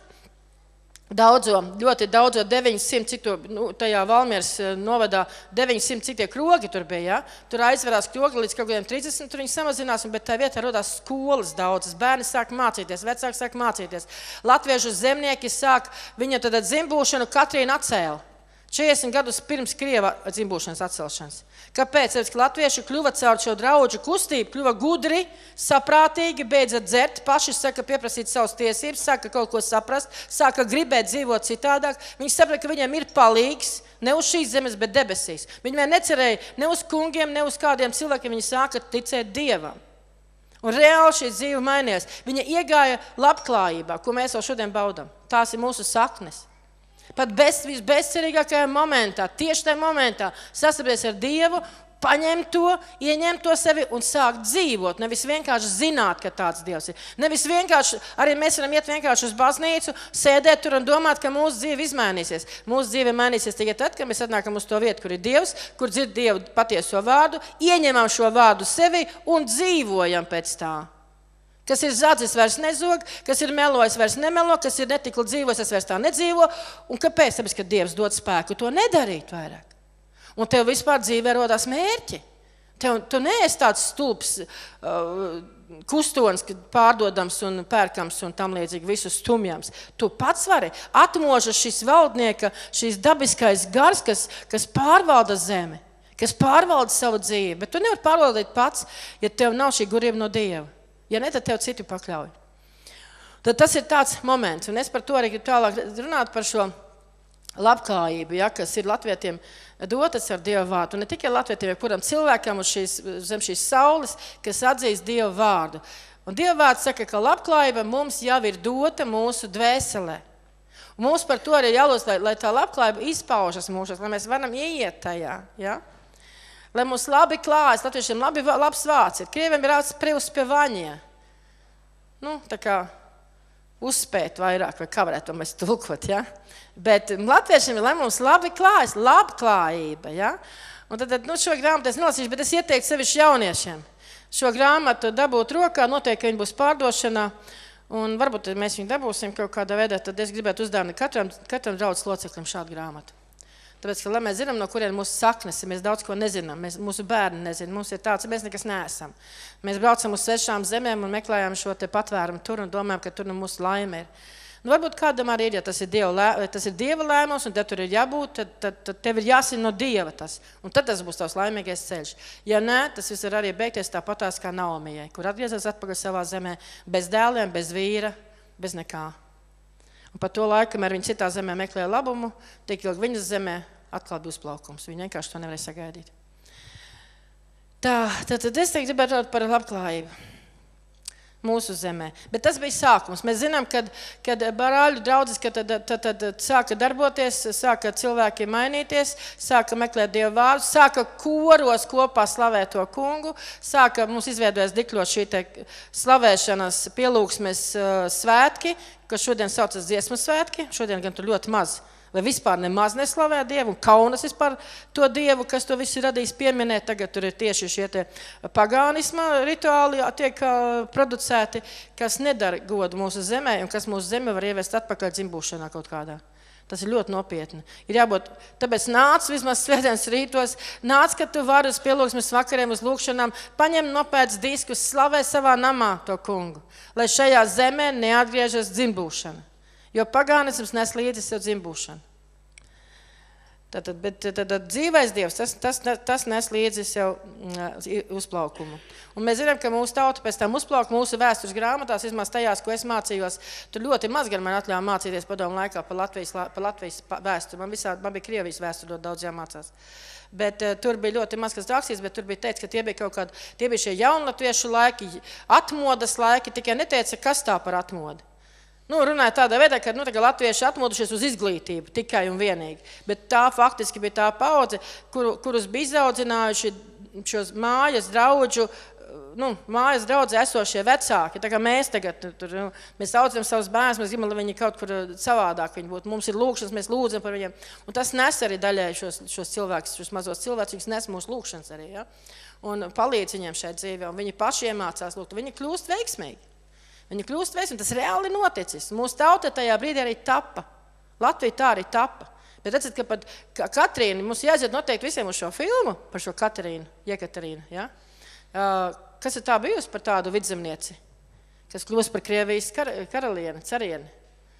Daudzo, ļoti daudzo deviņsimt, cik to, nu, tajā Valmieras novadā deviņsimt, cik tie krogi tur bija, ja? Tur aizverās krogi līdz kaut kādiem trīsdesmit, tur viņi samazinās, bet tā vietā rodās skolas daudzas, bērni sāk mācīties, vecāki sāk mācīties. Latviešu zemnieki sāk, viņa tad dzimbūšanu Katrīna atcēla. četrdesmit gadus pirms Krieva dzimbūšanas atcelšanas. Kāpēc? Tāpēc, ka latvieši kļuva caur šo draudžu kustību, kļuva gudri, saprātīgi, beidza dzert, paši saka pieprasīt savas tiesības, saka kaut ko saprast, saka gribēt dzīvot citādāk. Viņi saprata, ka viņiem ir palīgs, ne uz šīs zemes, bet debesīs. Viņi vien necerēja ne uz kungiem, ne uz kādiem cilvēkiem, viņi sāka ticēt Dievam. Un reāli šī dzīve mainījās. Viņa iegāja labklājībā, ko mēs jau šodien baudam. Tās ir mūsu saknes. Pat bez, visbezcerīgākajā momentā, tieši tajā momentā sastapies ar Dievu, paņem to, ieņem to sevi un sāk dzīvot. Nevis vienkārši zināt, ka tāds Dievs ir. Nevis vienkārši, arī mēs varam iet vienkārši uz baznīcu, sēdēt tur un domāt, ka mūsu dzīve izmainīsies. Mūsu dzīve mainīsies tikai tad, kad mēs atnākam uz to vietu, kur ir Dievs, kur dzird Dievu patieso vārdu, ieņemam šo vārdu sevi un dzīvojam pēc tā. Kas ir zadzis, vairs nezog, kas ir melojis, vairs nemelo, kas ir netikli dzīvojis, es vairs tā nedzīvo. Un kāpēc? Tāpēc, ka Dievs dod spēku to nedarīt vairāk. Un tev vispār dzīvē rodās mērķi. Tev, tu neesi tāds stulbs, uh, kustonis, pārdodams un pērkams un tam līdzīgi visus stumjams. Tu pats vari. Atmoža šis valdnieka, šis dabiskais gars, kas, kas pārvalda zemi, kas pārvalda savu dzīvi. Bet tu nevari pārvaldīt pats, ja tev nav šī gurība no Dieva. Ja ne, tad tev citu pakļauj. Tad tas ir tāds moments, un es par to arī gribu tālāk runāt par šo labklājību, ja, kas ir latvietiem dotas ar Dieva vārdu. Un ne tikai latvietiem, ja kuram cilvēkam uz šīs, zem šīs saules, kas atzīst Dieva vārdu. Un Dieva vārds saka, ka labklājība mums jau ir dota mūsu dvēselē. Un mums par to arī jālūdz, lai, lai tā labklājība izpaužas mūsos, lai mēs varam ieiet tajā, ja. Lai mums labi klājas, latviešiem labi, labs vārds ir. Krieviem ir rāds preuspevanie. Nu, tā kā uzspēt vairāk, vai kā varētu to mēs tulkot, ja? Bet latviešiem ir, lai mums labi klājas, labklājība, ja? Un tad, nu, šo grāmatu es nelasīšu, bet es ieteiktu sevišķi jauniešiem. Šo grāmatu dabūt rokā, noteikti, ka viņi būs pārdošanā, un varbūt mēs viņu dabūsim kaut kādā veidā, tad es gribētu uzdāvināt katram, katram draudzes loceklim šādu grāmatu. Tāpēc, ka, lai mēs zinām, no kurien mūsu saknes, mēs daudz ko nezinām, mēs, mūsu bērni nezina, mums ir tāds, mēs nekas neesam. Mēs braucam uz svešām zemēm un meklējam šo te patvērumu tur un domājam, ka tur nu mūsu laime ir. Nu, varbūt kādam arī ir, ja tas ir Dieva, lē, tas ir Dieva lēmums un tad tur ir jābūt, tad, tad, tad tev ir jāsina no Dieva tas. Un tad tas būs tavs laimīgais ceļš. Ja nē, tas viss var arī beigties tāpatās kā Naomijai, kur atgriezās atpakaļ savā zemē, bez dēliem, bez vīra, bez nekā. Un par to laiku, kamēr viņi citā zemē meklēja labumu, tik ilgi viņas zemē atkal bija uzplaukums. Viņi vienkārši to nevarēja sagaidīt. Tā, tad, tad es teiktu gribētu runāt par labklājību mūsu zemē. Bet tas bija sākums. Mēs zinām, kad, kad barāļu draudzes, kad tad, tad, tad, tad sāka darboties, sāka cilvēki mainīties, sāka meklēt Dieva vārdu, sāka koros kopā slavēt to kungu, sāka mums izveidojas dikļot šī te slavēšanas pielūgsmes uh, svētki, kas šodien saucas dziesmu svētki, šodien gan tur ļoti maz. Vai vispār nemaz neslavē Dievu un kaunas vispār to Dievu, kas to visu ir radījis pieminēt. Tagad tur ir tieši šie te pagānisma rituāli tiek producēti, kas nedara godu mūsu zemē un kas mūsu zeme var ievest atpakaļ dzimbūšanā kaut kādā. Tas ir ļoti nopietni. Ir jābūt, tāpēc nāc vismaz svētdienas rītos, nāc, kad tu vari uz pielūgsmes vakariem, uz lūkšanām, paņem nopēc diskus, slavē savā namā to kungu, lai šajā zemē neatgriežas dzimbūšana. Jo pagānisms nes līdzi sev dzimbūšanu. Tātad, bet tātad, dzīvais Dievs, tas, tas, tas nes līdzi sev uzplaukumu. Un mēs zinām, ka mūsu tauta pēc tam uzplauk mūsu vēstures grāmatās, vismaz tajās, ko es mācījos. Tur ļoti maz gan man atļāva mācīties padomu laikā par Latvijas, par Latvijas vēsturi. Man, visā, man bija Krievijas vēsturi ļoti daudz jāmācās. Bet uh, tur bija ļoti maz, kas rakstīts, bet tur bija teicis, ka tie bija kaut kādi, tie bija šie jaunatviešu laiki, atmodas laiki, tikai neteica, kas tā par atmodi. Nu, runāja tādā veidā, ka nu, tā latvieši atmodušies uz izglītību tikai un vienīgi. Bet tā faktiski bija tā paudze, kur, kurus bija izaudzinājuši šos mājas draudžu, nu, mājas draudzē esošie vecāki. Tā kā mēs tagad, tur, nu, mēs audzam savus bērnus, mēs gribam, lai viņi kaut kur savādāk viņi būtu. Mums ir lūkšanas, mēs lūdzam par viņiem. Un tas nes arī daļai šos, šos cilvēkus, šos mazos cilvēkus, viņus nes mūsu lūkšanas arī. Ja? Un palīdz viņiem šeit dzīvē. Un viņi paši iemācās lūgt, viņi kļūst veiksmīgi. Viņi kļūst veiksmīgi, un tas reāli noticis. Mūsu tauta tajā brīdī arī tapa. Latvija tā arī tapa. Bet redzat, ka pat Katrīna, mums jāiziet noteikti visiem uz šo filmu par šo Katrīnu, Jekaterīnu. Ja? Kas ir tā bijusi par tādu vidzemnieci, kas kļūst par Krievijas kar, karalieni, carieni?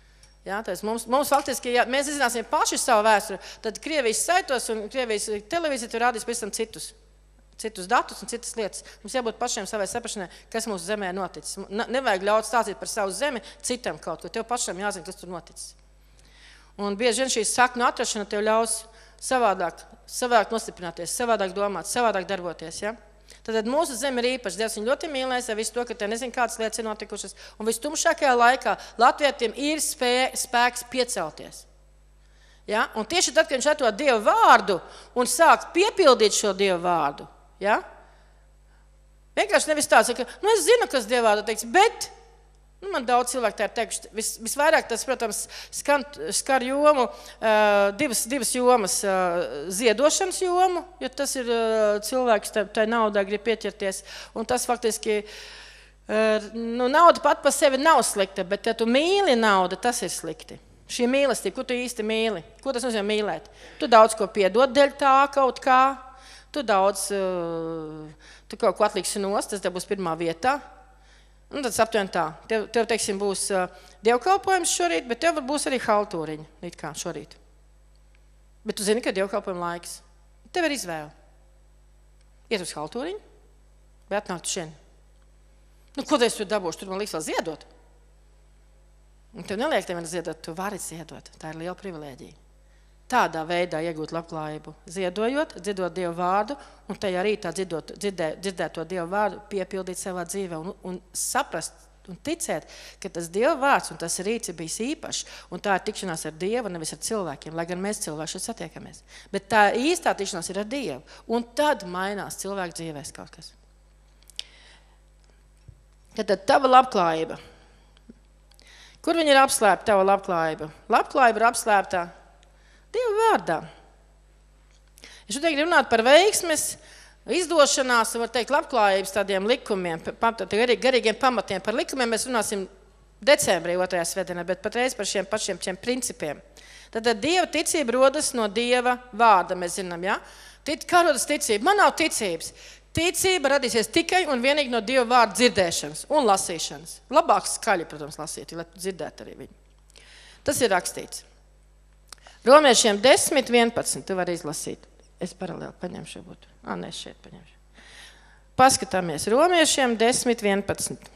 Jā, tas mums, mums faktiski, ja mēs zināsim paši savu vēsturi, tad Krievijas saitos un Krievijas televīzija tur rādīs pēc tam citus. citus datus un citas lietas. Mums jābūt pašiem savai saprašanai, kas mūsu zemē noticis. Nevajag ļaut stāstīt par savu zemi citam kaut ko. Tev pašam jāzina, kas tur noticis. Un bieži vien šī saknu atrašana tev ļaus savādāk, savādāk nostiprināties, savādāk domāt, savādāk darboties. Ja? Tad mūsu zeme ir īpaši. Dievs viņu ļoti mīlēs ar visu to, ka te nezinu, kādas lietas ir notikušas. Un vistumšākajā laikā latvietiem ir spē, spēks piecelties. Ja? Un tieši tad, kad viņš atrod Dievu vārdu un sāk piepildīt šo Dievu vārdu, ja? Vienkārši nevis tāds, ka nu, es zinu, kas Dievā teiks, bet nu, man daudz cilvēku tā ir teikuši. Vis, visvairāk tas, protams, skan, skar jomu, uh, divas, divas jomas, uh, ziedošanas jomu, jo tas ir uh, cilvēks, tai, tai naudā grib pieķerties. Un tas faktiski, uh, nu, nauda pat pa sevi nav slikta, bet ja tu mīli naudu, tas ir slikti. Šī mīlestība, ko tu īsti mīli? Ko tas nozīmē mīlēt? Tu daudz ko piedod dēļ tā kaut kā. Tu daudz, tu kaut ko atliksi nost, tas tev būs pirmā vietā. Un tad aptuveni tā. Tev, tev teiksim, būs dievkalpojums šorīt, bet tev būs arī haltūriņa, it kā šorīt. Bet tu zini, ka dievkalpojuma laiks. Tev ir izvēle. Iet uz haltūriņu, vai atnākt šeit. Nu, ko es tur dabūšu? Tur man liks vēl ziedot. Un tev neliek tev ziedot, tu vari ziedot. Tā ir liela privilēģija. Tādā veidā iegūt labklājību, ziedojot, dziedot Dievu vārdu, un tajā rītā dziedot, dziedē, dziedēt to Dievu vārdu, piepildīt savā dzīvē un, un saprast un ticēt, ka tas Dieva vārds un tas rīts ir bijis īpašs, un tā ir tikšanās ar Dievu, nevis ar cilvēkiem, lai gan mēs cilvēki šeit satiekamies. Bet tā īstā tikšanās ir ar Dievu, un tad mainās cilvēku dzīvēs kaut kas. Tad tava labklājība. Kur viņa ir apslēpta, tava labklājība? Labklājība ir apslēptā Dieva vārdā. Ja šodien runāt par veiksmes, izdošanās, var teikt, labklājības tādiem likumiem, garīgiem pamatiem par likumiem, mēs runāsim decembrī otrajā svētdienā, bet patreiz par šiem pašiem šiem principiem. Tad Dieva ticība rodas no Dieva vārda, mēs zinām, ja? Kā rodas ticība? Man nav ticības. Ticība radīsies tikai un vienīgi no Dieva vārda dzirdēšanas un lasīšanas. Labāk skaļi, protams, lasīt, lai dzirdētu arī viņu. Tas ir rakstīts. Romiešiem desmit vienpadsmit, tu vari izlasīt. Es paralēli paņemšu būtu. Ā, ne, šeit paņemšu. Paskatāmies. Romiešiem desmit vienpadsmit.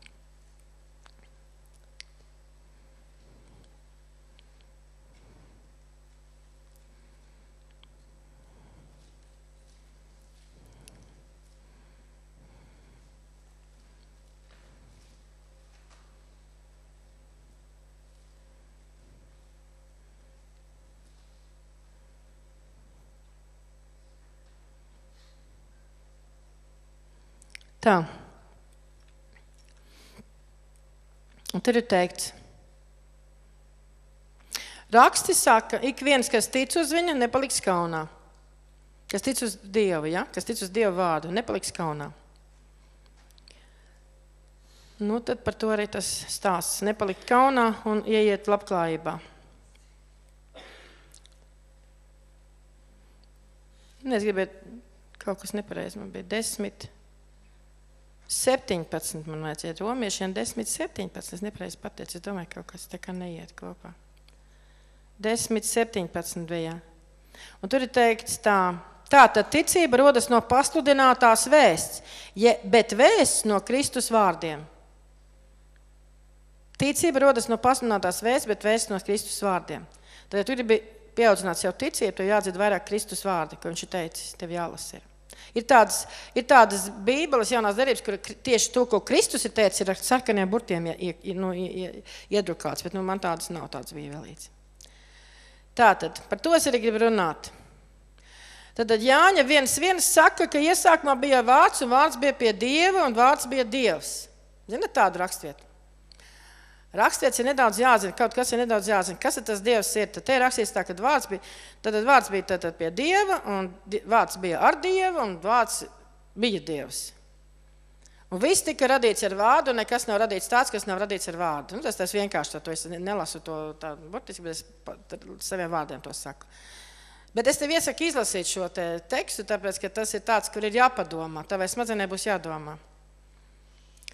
Tā. Un tur ir teikts. Raksti saka, ik viens, kas tic uz viņu, nepaliks kaunā. Kas tic uz Dievu, ja? Kas tic uz Dievu vārdu, nepaliks kaunā. Nu, tad par to arī tas stāsts. Nepalikt kaunā un ieiet labklājībā. Es gribēju, kaut kas nepareizi, man bija desmit. septiņpadsmit man vajadzēja, romiešiem desmit septiņpadsmit, es nepareizi pateicu, es domāju, kaut kas tā kā neiet kopā. desmit septiņpadsmit bija. Un tur ir teikts tā, tā tad ticība rodas no pasludinātās vēsts, ja, bet vēsts no Kristus vārdiem. Ticība rodas no pasludinātās vēsts, bet vēsts no Kristus vārdiem. Tad, ja tur ir pieaudzināts jau ticība, tev jādzird vairāk Kristus vārdi, ko viņš ir teicis, tev jālas ir. Ir tādas, ir tādas bībeles jaunās derības, kur tieši to, ko Kristus ir teicis, ir ar sarkaniem burtiem nu, iedrukāts, bet nu, man tādas nav tādas bībelītes. Tātad, par to es arī gribu runāt. Tad Jāņa viens viens saka, ka iesākumā bija vārds, un vārds bija pie Dieva, un vārds bija Dievs. Zināt tādu rakstvietu? Rakstvietas ir nedaudz jāzina, kaut kas ir nedaudz jāzina. Kas ir tas Dievs ir? Tad te ir rakstīts tā, ka vārds bija, tad vārds bija tad pie Dieva, un vārds bija ar Dievu, un vārds bija Dievs. Un viss tika radīts ar vārdu, un nekas nav radīts tāds, kas nav radīts ar vārdu. Nu, tas tas vienkārši, to es nelasu to tā burtiski, bet es saviem vārdiem to saku. Bet es tev iesaku izlasīt šo te tekstu, tāpēc, ka tas ir tāds, kur ir jāpadomā. Tavai smadzenē būs jādomā.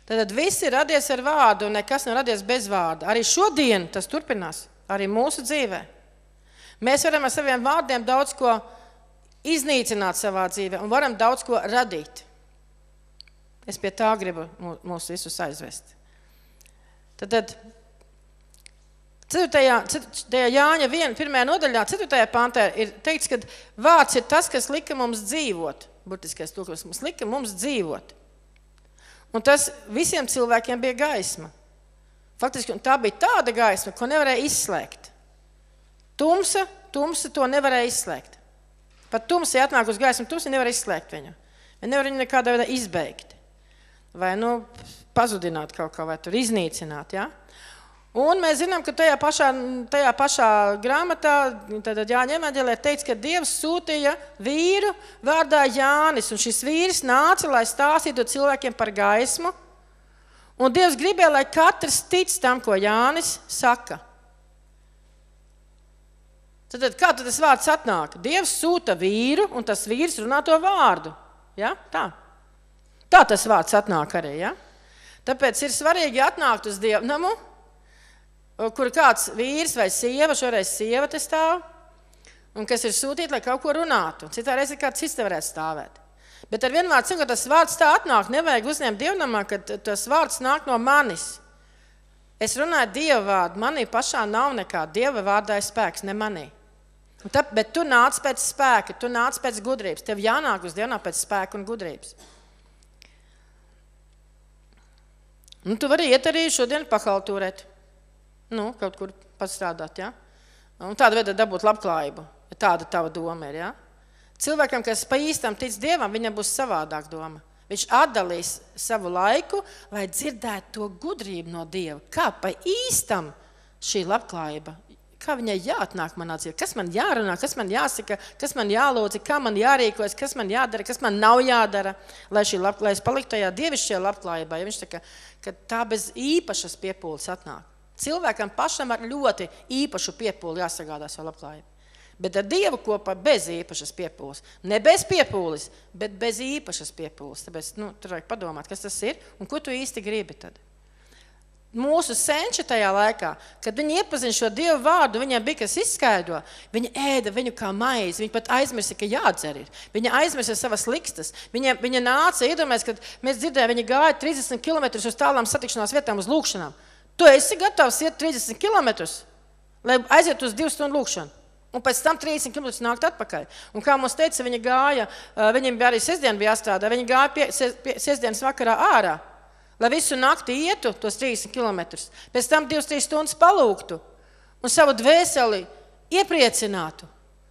Tad viss ir radies ar vārdu, un nekas nav radies bez vārda. Arī šodien tas turpinās, arī mūsu dzīvē. Mēs varam ar saviem vārdiem daudz ko iznīcināt savā dzīvē, un varam daudz ko radīt. Es pie tā gribu mūs visus aizvest. Tad, tad ceturtajā, ceturtajā Jāņa viena, pirmajā nodaļā, ceturtajā pantā ir teikts, ka vārds ir tas, kas lika mums dzīvot. Burtiskais tulkojums mums lika mums dzīvot. Un tas visiem cilvēkiem bija gaisma. Faktiski tā bija tāda gaisma, ko nevarēja izslēgt. Tumsa, tumsa to nevarēja izslēgt. Pat tumsa, ja atnāk uz gaismu, tumsa nevar izslēgt viņu. Viņa nevar viņu nekādā veidā izbeigt. Vai, nu, pazudināt kaut kā, vai tur iznīcināt, ja? Un mēs zinām, ka tajā pašā, tajā pašā grāmatā, tad Jāņa evaņģēlijā teikts, ka Dievs sūtīja vīru vārdā Jānis, un šis vīrs nāca, lai stāstītu cilvēkiem par gaismu, un Dievs gribēja, lai katrs tic tam, ko Jānis saka. Tad kā tad tas vārds atnāk? Dievs sūta vīru, un tas vīrs runā to vārdu. Ja? Tā. Tā tas vārds atnāk arī. Ja? Tāpēc ir svarīgi atnākt uz dievnamu, kur kāds vīrs vai sieva, šoreiz sieva te stāv, un kas ir sūtīti, lai kaut ko runātu. Citā reizē kāds cits te varētu stāvēt. Bet ar vienu vārdu, ka tas vārds tā atnāk, nevajag uzņemt dievnamā, ka tas vārds nāk no manis. Es runāju Dieva vārdu, manī pašā nav nekā. Dieva vārdā ir spēks, ne manī. Tā, bet tu nāc pēc spēka, tu nāc pēc gudrības. Tev jānāk uz dievnā pēc spēka un gudrības. Nu, tu vari iet arī šodien pahaltūrēt. Nu, kaut kur pastrādāt, ja? Un tāda veida dabūt labklājību, ja tāda tava doma ir, ja? Cilvēkam, kas pa īstam tic Dievam, viņam būs savādāk doma. Viņš atdalīs savu laiku, lai dzirdētu to gudrību no Dieva. Kā pa īstam šī labklājība, kā viņai jāatnāk manā dzīvē, kas man jārunā, kas man jāsaka, kas man jālūdz, kā man jārīkojas, kas man jādara, kas man nav jādara, lai, šī lab, lai es paliktu tajā dievišķajā labklājībā, ja viņš saka, ka tā bez īpašas piepūles atnāk. Cilvēkam pašam ar ļoti īpašu piepūli jāsagādā savu labklājību. Bet ar Dievu kopā bez īpašas piepūles. Ne bez piepūles, bet bez īpašas piepūles. Tāpēc, nu, tur vajag padomāt, kas tas ir un ko tu īsti gribi tad. Mūsu senči tajā laikā, kad viņi iepazina šo Dievu vārdu, viņiem bija kas izskaidro, viņi ēda viņu kā maizi, viņi pat aizmirsa, ka jādzer ir. Viņi aizmirsa savas likstas. Viņa, viņa nāca, iedomājies, kad mēs dzirdējām, viņi gāja trīsdesmit kilometrus uz tālām satikšanās vietām uz lūkšanām. Tu esi gatavs iet trīsdesmit kilometrus, lai aiziet uz divu stundu lūkšanu. Un pēc tam trīsdesmit kilometrus nākt atpakaļ. Un kā mums teica, viņa gāja, viņiem arī sestdien bija jāstrādā, viņa gāja pie, pie, sestdienas vakarā ārā, lai visu nakti ietu tos trīsdesmit kilometrus. Pēc tam divas trīs stundas palūgtu un savu dvēseli iepriecinātu.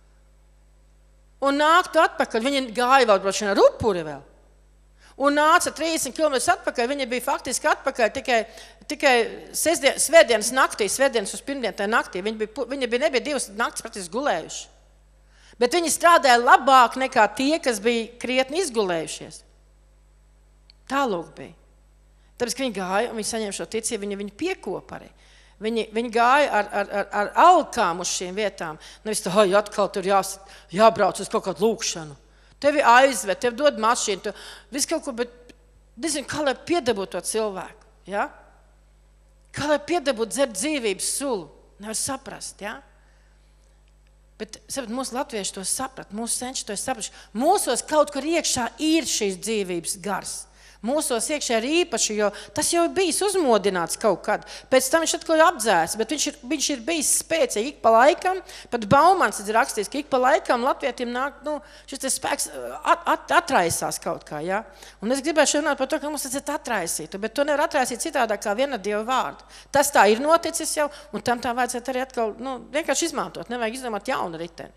Un nāktu atpakaļ. Viņa gāja vēl brošana ar upuri vēl. Un nāca trīsdesmit kilometrus atpakaļ. Viņa bija faktiski atpakaļ tikai, tikai sestdien, svētdienas naktī, svētdienas uz pirmdienu tajā naktī. Viņa, bija, viņa bija, nebija divas naktis praktiski gulējuši. Bet viņi strādāja labāk nekā tie, kas bija krietni izgulējušies. Tālūk bija. Tāpēc, ka viņi gāja un viņi saņēma šo ticību, viņi, viņi piekopa arī. Viņi, viņi gāja ar, ar, ar, ar alkām uz šīm vietām. Nevis tā, hei, atkal tur jās, jābrauc uz kaut kādu lūkšanu. Tevi aizved, tevi dod mašīnu, tu visu kaut ko, bet nezinu, kā lai piedabūtu to cilvēku, ja? Kā lai piedabūtu dzert dzīvības sulu, nevar saprast, ja? Bet, saprāt, mūsu latvieši to saprat, mūsu senči to saprat. Mūsos kaut kur iekšā ir šīs dzīvības gars. Mūsos iekšā ir īpaši, jo tas jau bijis uzmodināts kaut kad. Pēc tam viņš atkal apdzēs, bet viņš ir, viņš ir bijis spēcīgi ik pa laikam. Pat Baumans ir rakstījis, ka ik pa laikam latvietim nāk, nu, šis spēks at, at, atraisās kaut kā, ja? Un es gribēju runāt par to, ka mums tas ir atraisītu, bet to nevar atraisīt citādāk kā viena Dieva vārdu. Tas tā ir noticis jau, un tam tā vajadzētu arī atkal, nu, vienkārši izmantot, nevajag izdomāt jaunu riteni.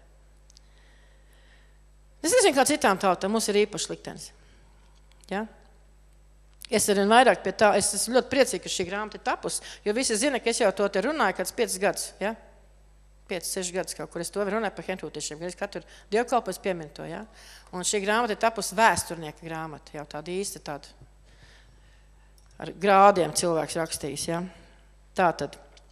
Es nezinu, kā citām tautām, mums ir īpašs liktenis, ja? Es arī vairāk pie tā, es esmu ļoti priecīgi, ka šī grāmata ir tapusi, jo visi zina, ka es jau to te runāju kāds piecus gadus, ja? pieci, seši gadus kaut kur, es to runāju par hentūtiešiem, kad es katru dievkalpoju pieminu to, ja? Un šī grāmata ir tapusi vēsturnieka grāmata, jau tāda īsta tāda, ar grādiem cilvēks rakstījis, ja? Tā tad.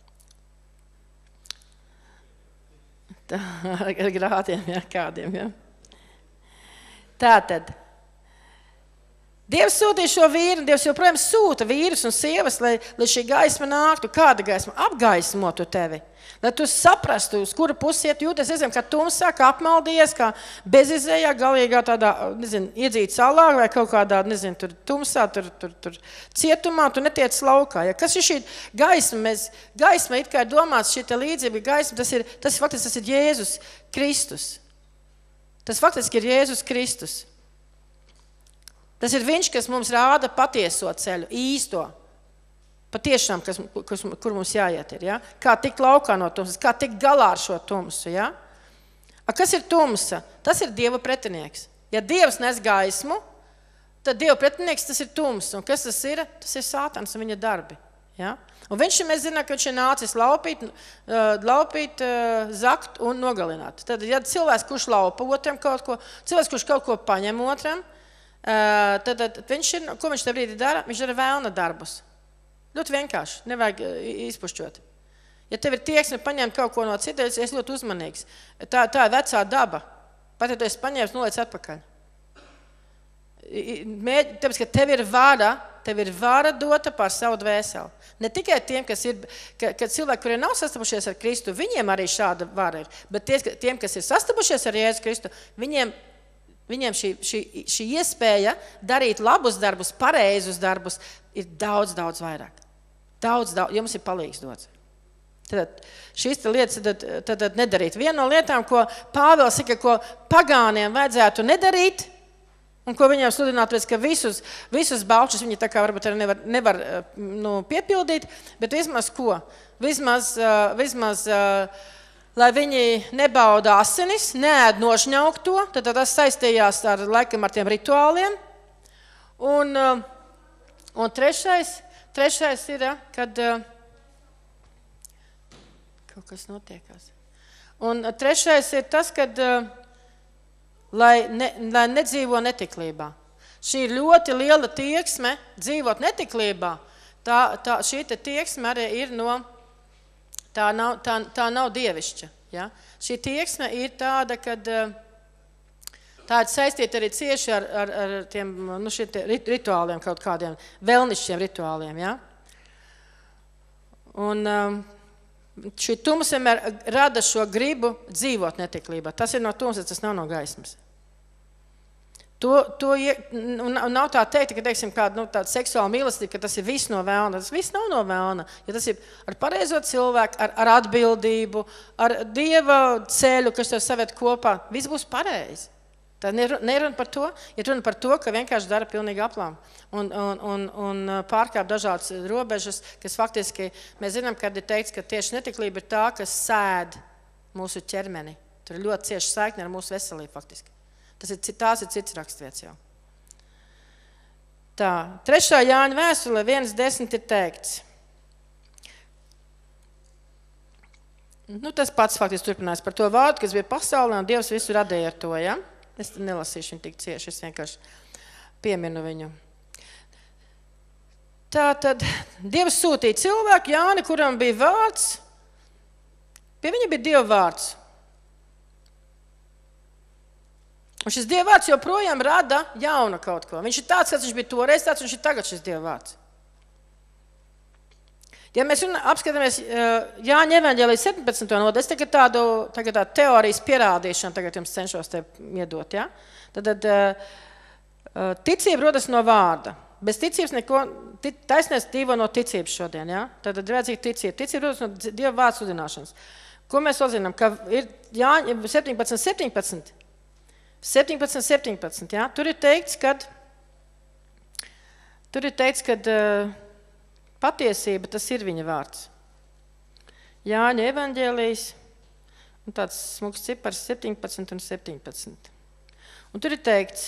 Tā, ar grādiem, ja, kādiem, ja? Tā tad. Dievs sūtīja šo vīru, un Dievs joprojām sūta vīrus un sievas, lai, lai šī gaisma nāktu. Kāda gaisma? Apgaismotu tevi. Lai tu saprastu, uz kuru pusi iet jūties, nezinu, kā tumsā, kā apmaldies, kā bezizējā, galīgā tādā, nezinu, iedzīt salā vai kaut kādā, nezinu, tur tumsā, tur, tur, tur cietumā, tu netiec laukā. Ja? Kas ir šī gaisma? Mēs, gaisma it kā ir domāts, šī līdzība gaisma, tas ir, tas ir faktiski, tas ir Jēzus Kristus. Tas faktiski ir Jēzus Kristus. Tas ir viņš, kas mums rāda patieso ceļu, īsto. Patiešām, kas, kas, kur mums jāiet ir. Ja? Kā tikt laukā no tumsas, kā tikt galā ar šo tumsu. Ja? A, kas ir tumsa? Tas ir Dieva pretinieks. Ja Dievs nes gaismu, tad Dieva pretinieks tas ir tums. Un kas tas ir? Tas ir Sātans un viņa darbi. Ja? Un viņš, mēs zinām, ka viņš ir nācis laupīt, laupīt, zakt un nogalināt. Tad, ja cilvēks, kurš laupa otram kaut ko, cilvēks, kurš kaut ko paņem otram, tad, tad viņš ir, ko viņš te brīdī dara? Viņš dara vēlna darbus. Ļoti vienkārši, nevajag izpušķot. Ja tev ir tieksme paņemt kaut ko no cita, es ļoti uzmanīgs. Tā, tā ir vecā daba. Pat ja tu esi paņēmis, noliec atpakaļ. Mēģi, tāpēc, ka tev ir vara, tev ir vara dota pār savu dvēseli. Ne tikai tiem, kas ir, ka, ka cilvēki, kuriem nav sastapušies ar Kristu, viņiem arī šāda vara ir. Bet tie, tiem, kas ir sastapušies ar Jēzu Kristu, viņiem Viņiem šī, šī, šī iespēja darīt labus darbus, pareizus darbus ir daudz, daudz vairāk. Daudz, daudz, jums ir palīgs dots. Tad šīs lietas tad, tad, tad nedarīt. Viena no lietām, ko Pāvils saka, ko pagāniem vajadzētu nedarīt, un ko viņiem sludināt, ka visus, visus baušus viņi tā kā varbūt arī nevar, nevar nu, piepildīt, bet vismaz ko? Vismaz, vismaz lai viņi nebauda asinis, neēd nošņaukt to, tad tas saistījās ar, laikam, ar tiem rituāliem. Un, un trešais, trešais ir, kad kaut kas notiekās. Un trešais ir tas, kad lai, ne, lai nedzīvo netiklībā. Šī ir ļoti liela tieksme dzīvot netiklībā. Tā, tā, šī te tieksme arī ir no Tā nav, tā, tā nav dievišķa. Ja? Šī tieksme ir tāda, kad tā ir saistīta arī cieši ar, ar, ar tiem nu, rituāliem, kaut kādiem vēlnišķiem rituāliem. Ja? Un šī tumsa vienmēr rada šo gribu dzīvot netiklībā. Tas ir no tumsas, tas nav no gaismas. To, to nav tā teikt, ka teiksim, kāda nu, tāda seksuāla mīlestība, ka tas ir viss no vēlna. Tas viss nav no vēlna. Ja tas ir ar pareizo cilvēku, ar, ar atbildību, ar Dieva ceļu, kas tev saved kopā, viss būs pareizi. Tā neruna par to, ja runa par to, ka vienkārši dara pilnīgi aplām un, un, un, un pārkāp dažādas robežas, kas faktiski, mēs zinām, kad ir teikts, ka tieši netiklība ir tā, kas sēd mūsu ķermeni. Tur ir ļoti cieši saikne ar mūsu veselību faktiski. Tas ir, tās ir cits rakstvietas jau. Tā, trešā Jāņa vēstule, viens desmit ir teikts. Nu, tas pats faktiski turpinās par to vārdu, kas bija pasaulē, un Dievs visu radīja ar to, ja? Es nelasīšu viņu tik cieši, es vienkārši pieminu viņu. Tā tad Dievs sūtīja cilvēku, Jāni, kuram bija vārds. Pie viņa bija Dieva vārds. Un šis Dieva vārds joprojām rada jaunu kaut ko. Viņš ir tāds, kāds viņš bija toreiz, tāds viņš ir tagad šis Dieva vārds. Ja mēs apskatāmies Jāņa evaņģēlija septiņpadsmito nodaļu, es tagad tādu tagad tādu teorijas pierādīšanu tagad jums cenšos te iedot. Ja? Tad, tad ticība rodas no vārda. Bez ticības neko, taisnēs dzīvo no ticības šodien. Ja? Tad ir vajadzīga ticība. Ticība rodas no Dieva vārda sludināšanas. Ko mēs vēl zinām? Ka ir Jāņa septiņpadsmit, septiņpadsmit. septiņpadsmit, septiņpadsmit, ja? Tur ir teikts, kad, tur ir teikts, kad uh, patiesība tas ir viņa vārds. Jāņa evaņģēlijs, un tāds smuks cipars septiņpadsmit un septiņpadsmit. Un tur ir teikts,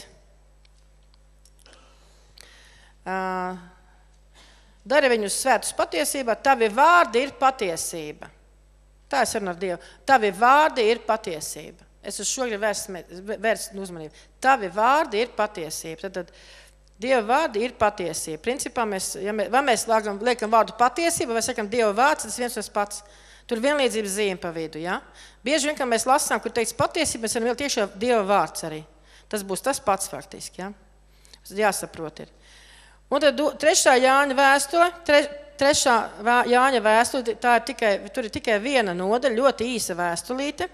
uh, dari viņus svētus patiesībā, tavi vārdi ir patiesība. Tā es runāju ar Dievu. Tavi vārdi ir patiesība. Es uz šo gribu vērst uzmanību. Tavi vārdi ir patiesība. Tad, tad Dieva vārdi ir patiesība. Principā mēs, ja mēs, vai mēs liekam, liekam vārdu patiesība, vai sakam Dieva vārds, tas viens tas pats. Tur vienlīdzības zīme pa vidu. Ja? Bieži vien, kad mēs lasām, kur teikts patiesība, mēs varam vēl tiešām Dieva vārds arī. Tas būs tas pats faktiski. Ja? jāsaprot ir. Un tad trešā Jāņa vēstule, tre, trešā Jāņa vēstule, tā ir tikai, tur ir tikai viena nodaļa, ļoti īsa vēstulīte.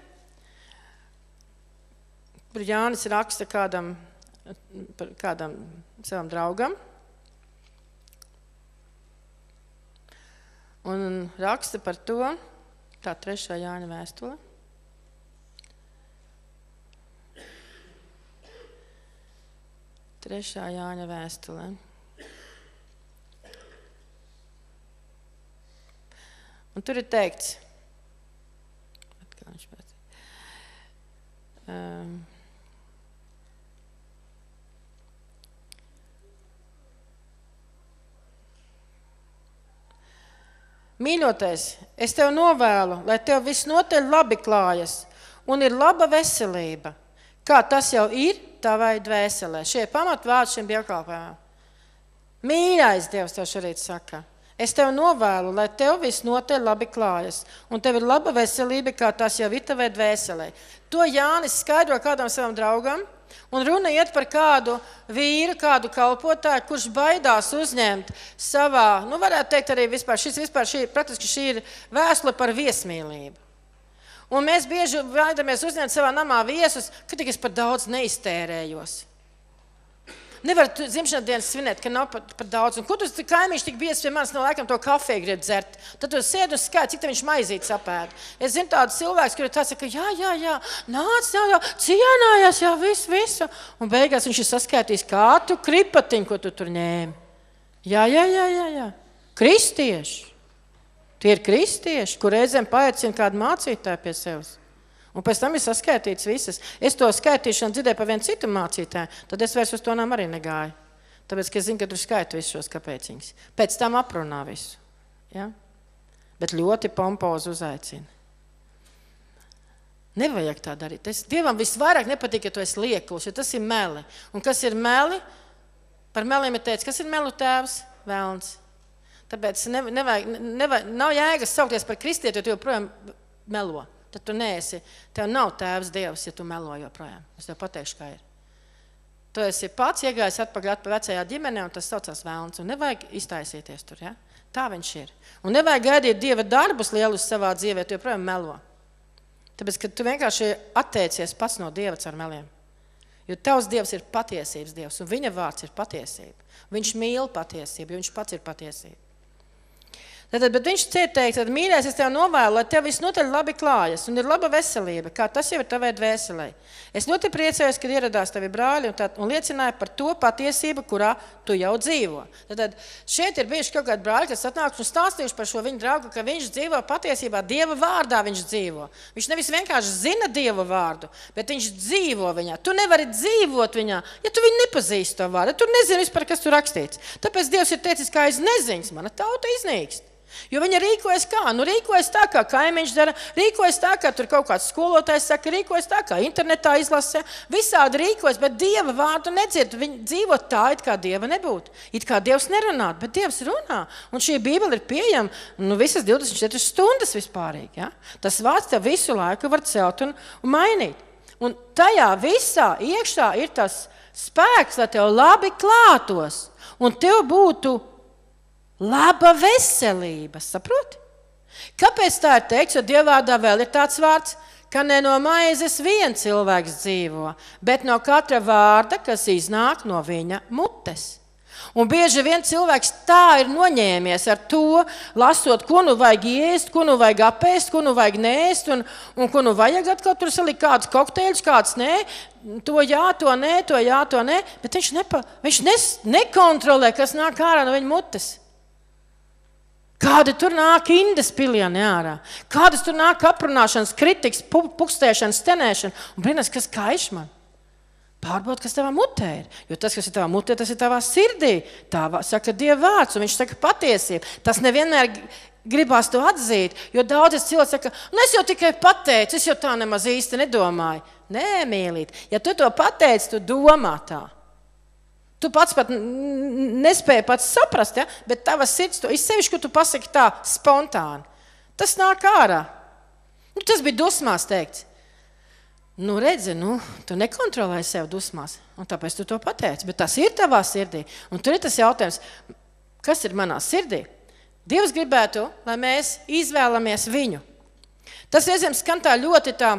Kur Jānis raksta kādam, kādam savam draugam. Un raksta par to, tā trešā Jāņa vēstule. Trešā Jāņa vēstule. Un tur ir teikts, um, mīļotais, es tev novēlu, lai tev visnotaļ labi klājas un ir laba veselība, kā tas jau ir tavai dvēselē. Šie pamatvārdi šiem dievkalpojumam. Mīļais Dievs tev šorīt saka. Es tev novēlu, lai tev visnotaļ labi klājas, un tev ir laba veselība, kā tas jau ir tavai dvēselē. To Jānis skaidro kādam savam draugam, un runa iet par kādu vīru, kādu kalpotāju, kurš baidās uzņemt savā, nu varētu teikt arī vispār, šis vispār, šī, praktiski šī ir vēstule par viesmīlību. Un mēs bieži baidamies uzņemt savā namā viesus, ka tik es par daudz neiztērējos. Nevar dzimšanas dienas svinēt, ka nav pat, pat daudz. Un kur tu kaimiņš tik bies pie manis no laikam to kafiju grib dzert? Tad tu sēd un skaidri, cik te viņš maizītes apēd. Es zinu tādus cilvēkus, kuri tā saka, jā, jā, jā, nāc, jā, jā, cienājās, jā, visu, visu. Un beigās viņš ir saskaitījis kādu kripatiņu, ko tu tur ņēmi. Jā, jā, jā, jā, jā. Kristieši. Tie ir kristieši, kur reizēm paaicina kādu mācītāju pie sevis. Un pēc tam ir saskaitīts visas. Es to skaitīšanu dzirdēju par vienu citu mācītāju, tad es vairs uz to nam arī negāju. Tāpēc, ka es zinu, ka tur skaitu visus šos kāpēciņus. Pēc tam aprunā visu. Ja? Bet ļoti pompozi uzaicina. Nevajag tā darīt. Es, Dievam visvairāk nepatīk, ja tu esi liekuls, jo tas ir meli. Un kas ir meli? Par meliem ir teicis, kas ir melu tēvs? Velns. Tāpēc nevajag, nevajag, nav jēgas saukties par kristieti, jo tu joprojām melo. Tad tu neesi, tev nav tēvs Dievs, ja tu melo joprojām. Es tev pateikšu, kā ir. Tu esi pats iegājis atpakaļ atpakaļ vecajā ģimenē, un tas saucās velns. Un nevajag iztaisīties tur, ja? Tā viņš ir. Un nevajag gaidīt Dieva darbus lielus savā dzīvē, tu joprojām melo. Tāpēc, ka tu vienkārši atteicies pats no Dieva caur meliem. Jo tavs Dievs ir patiesības Dievs, un viņa vārds ir patiesība. Viņš mīl patiesību, jo viņš pats ir patiesība. Tad, bet viņš teica, tad mīļais, es tev novēlu, lai tev visnotaļ labi klājas un ir laba veselība, kā tas jau ir tavai dvēselē. Es ļoti priecājos, kad ieradās tavi brāļi un, tā, un liecināja par to patiesību, kurā tu jau dzīvo. Tad šeit ir bijuši kaut kādi brāļi, kas atnākuši un stāstījuši par šo viņu draugu, ka viņš dzīvo patiesībā, Dieva vārdā viņš dzīvo. Viņš nevis vienkārši zina Dieva vārdu, bet viņš dzīvo viņā. Tu nevari dzīvot viņā, ja tu viņu nepazīsti to vārdu. Tu nezini vispār, kas tur rakstīts. Tāpēc Dievs ir teicis, kā aiz neziņas, mana tauta iznīkst. Jo viņa rīkojas kā? Nu, rīkojas tā, kā kaimiņš dara, rīkojas tā, kā tur kaut kāds skolotājs saka, rīkojas tā, kā internetā izlasē, visādi rīkojas, bet Dieva vārdu nedzird. Viņi dzīvo tā, it kā Dieva nebūtu. It kā Dievs nerunātu, bet Dievs runā. Un šī Bībele ir pieejama nu, visas divdesmit četras stundas vispārīgi. Ja? Tas vārds tev visu laiku var celt un, un mainīt. Un tajā visā iekšā ir tas spēks, lai tev labi klātos un tev būtu laba veselība, saproti? Kāpēc tā ir teikts, jo Dievvārdā vēl ir tāds vārds, ka ne no maizes vien cilvēks dzīvo, bet no katra vārda, kas iznāk no viņa mutes. Un bieži vien cilvēks tā ir noņēmies ar to, lasot, ko nu vajag iest, ko nu vajag apēst, ko nu vajag nēst, un, un ko nu vajag atkal tur salikt kādus kokteļus, kāds nē, to jā, to nē, to jā, to nē, bet viņš, nepa, viņš nes, nekontrolē, kas nāk ārā no viņa mutes. Kādi tur nāk indes pilieni ārā, kādas tur nāk aprunāšanas, kritikas, pukstēšanas, stenēšana, un brīnās, kas kaiš man? Pārbaud, kas tavā mutē ir, jo tas, kas ir tavā mutē, tas ir tavā sirdī, tā saka Dieva vārds, un viņš saka patiesību. Tas nevienmēr gribās to atzīt, jo daudzas cilvēks saka, nu es jau tikai pateicu, es jau tā nemaz īsti nedomāju. Nē, mīlīt, ja tu to pateici, tu domā tā. Tu pats pat nespēji pats saprast, ja? Bet tavas sirds to izsevišķi, ko tu pasaki tā spontāni. Tas nāk ārā. Nu, tas bija dusmās teikts. Nu, redzi, nu, tu nekontrolēji sev dusmās, un tāpēc tu to pateici, bet tas ir tavā sirdī. Un tur ir tas jautājums, kas ir manā sirdī? Dievs gribētu, lai mēs izvēlamies viņu. Tas reizēm skan tā ļoti tā,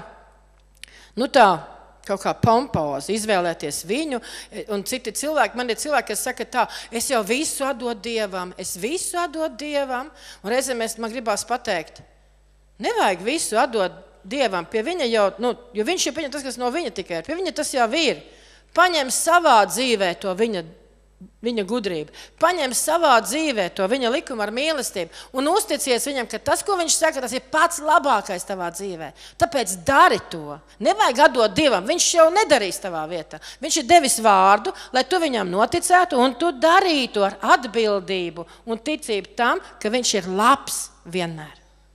nu tā, kaut kā pompozi, izvēlēties viņu, un citi cilvēki, man ir cilvēki, kas saka tā, es jau visu atdod Dievam, es visu atdod Dievam, un reizēm es, man gribās pateikt, nevajag visu atdot Dievam, pie viņa jau, nu, jo viņš ir tas, kas no viņa tikai ir, pie viņa tas jau ir. Paņem savā dzīvē to viņa, viņa gudrību, paņem savā dzīvē to viņa likumu ar mīlestību un uzticies viņam, ka tas, ko viņš saka, tas ir pats labākais tavā dzīvē. Tāpēc dari to. Nevajag atdot Dievam, viņš jau nedarīs tavā vietā. Viņš ir devis vārdu, lai tu viņam noticētu un tu darītu ar atbildību un ticību tam, ka viņš ir labs vienmēr.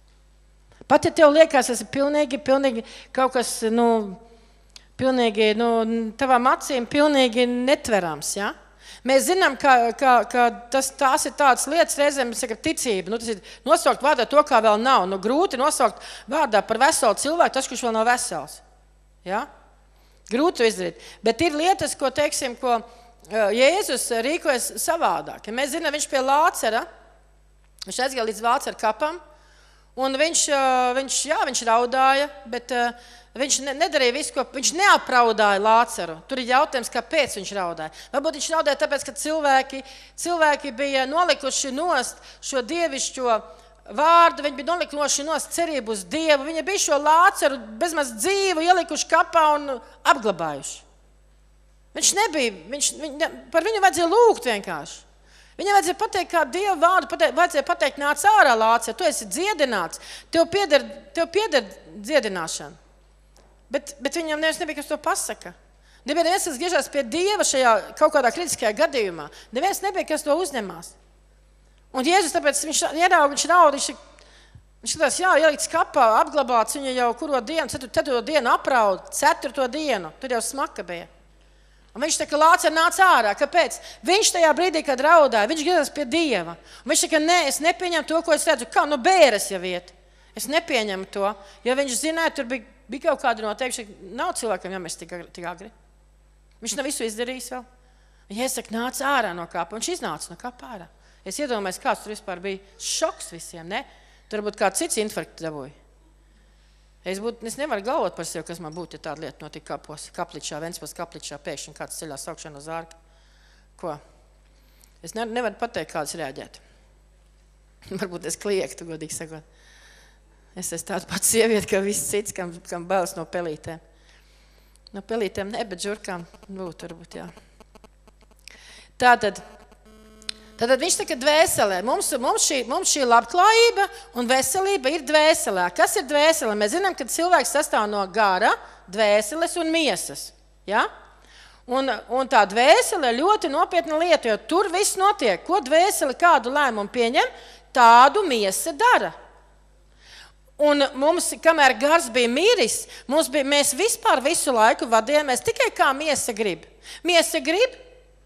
Pat ja tev liekas, tas ir pilnīgi, pilnīgi kaut kas, nu, pilnīgi, nu, tavām acīm pilnīgi netverams, ja? Mēs zinām, ka, ka, ka tas, tās ir tādas lietas, reizēm saka ticība, nu, tas ir nosaukt vārdā to, kā vēl nav, nu, grūti nosaukt vārdā par veselu cilvēku, tas, kurš vēl nav vesels, ja? Grūti izdarīt, bet ir lietas, ko, teiksim, ko Jēzus rīkojas savādāk, ja mēs zinām, viņš pie Lācera, viņš aizgāja līdz Lācera kapam, un viņš, viņš, jā, viņš raudāja, bet viņš nedarīja visu, ko viņš neapraudāja Lāceru. Tur ir jautājums, kāpēc viņš raudāja. Varbūt viņš raudāja tāpēc, ka cilvēki, cilvēki bija nolikuši nost šo dievišķo vārdu, viņi bija nolikuši nost cerību uz Dievu. Viņi bija šo Lāceru bezmaz dzīvu ielikuši kapā un apglabājuši. Viņš nebija, viņš, viņ, par viņu vajadzēja lūgt vienkārši. Viņam vajadzēja pateikt, kā Dieva vārdu, pateikt, vajadzēja pateikt, nāc ārā, Lācer, tu esi dziedināts, tev pieder, tev pieder dziedināšana. Bet, bet viņam neviens nebija, kas to pasaka. Nebija neviens, kas griežās pie Dieva šajā kaut kādā kritiskajā gadījumā. Neviens nebija, kas to uzņemās. Un Jēzus tāpēc, viņš ieraug, viņš raud, viņš, viņš skatās, jā, ielikts kapā, apglabāts viņu jau kuro dienu, ceturto dienu apraud, ceturto dienu, tur jau smaka bija. Un viņš saka, Lācer, nāc ārā. Kāpēc? Viņš tajā brīdī, kad raudāja, viņš griezās pie Dieva. Un viņš saka, nē, es nepieņemu to, ko es redzu. Kā, nu bēres jau iet. Es nepieņemu to. Jo viņš zināja, tur bija, bija kaut kāda noteikšana. Nav cilvēkam jāmest tik, tik agri. Viņš nav visu izdarījis vēl. Viņa iesaka, nāc ārā no kapa. Un viņš iznāca no kapa ārā. Es iedomājos, kāds tur vispār bija šoks visiem, ne? Tur varbūt kāds cits infarkts dabūja. Es, būtu, es nevaru galvot par sevi, kas man būtu, ja tāda lieta notika kapos, kapličā, Ventspils kapličā, pēkšņi kāds ceļā saukšana uz ārku. Ko? Es ne, nevaru pateikt, kāds reaģēt. Varbūt es kliektu, godīgi sakot. Es esmu tāda pats sieviete, kā viss cits, kam, kam bailes no pelītēm. No pelītēm ne, bet žurkām būtu, varbūt, jā. Tātad, Tātad viņš saka dvēselē. Mums, mums, šī, mums šī labklājība un veselība ir dvēselē. Kas ir dvēselē? Mēs zinām, ka cilvēks sastāv no gara, dvēseles un miesas. Ja? Un, un tā dvēsele ir ļoti nopietna lieta, jo tur viss notiek. Ko dvēsele kādu lēmumu pieņem, tādu miesa dara. Un mums, kamēr gars bija miris, mums bija, mēs vispār visu laiku vadījāmies tikai kā miesa grib. Miesa grib.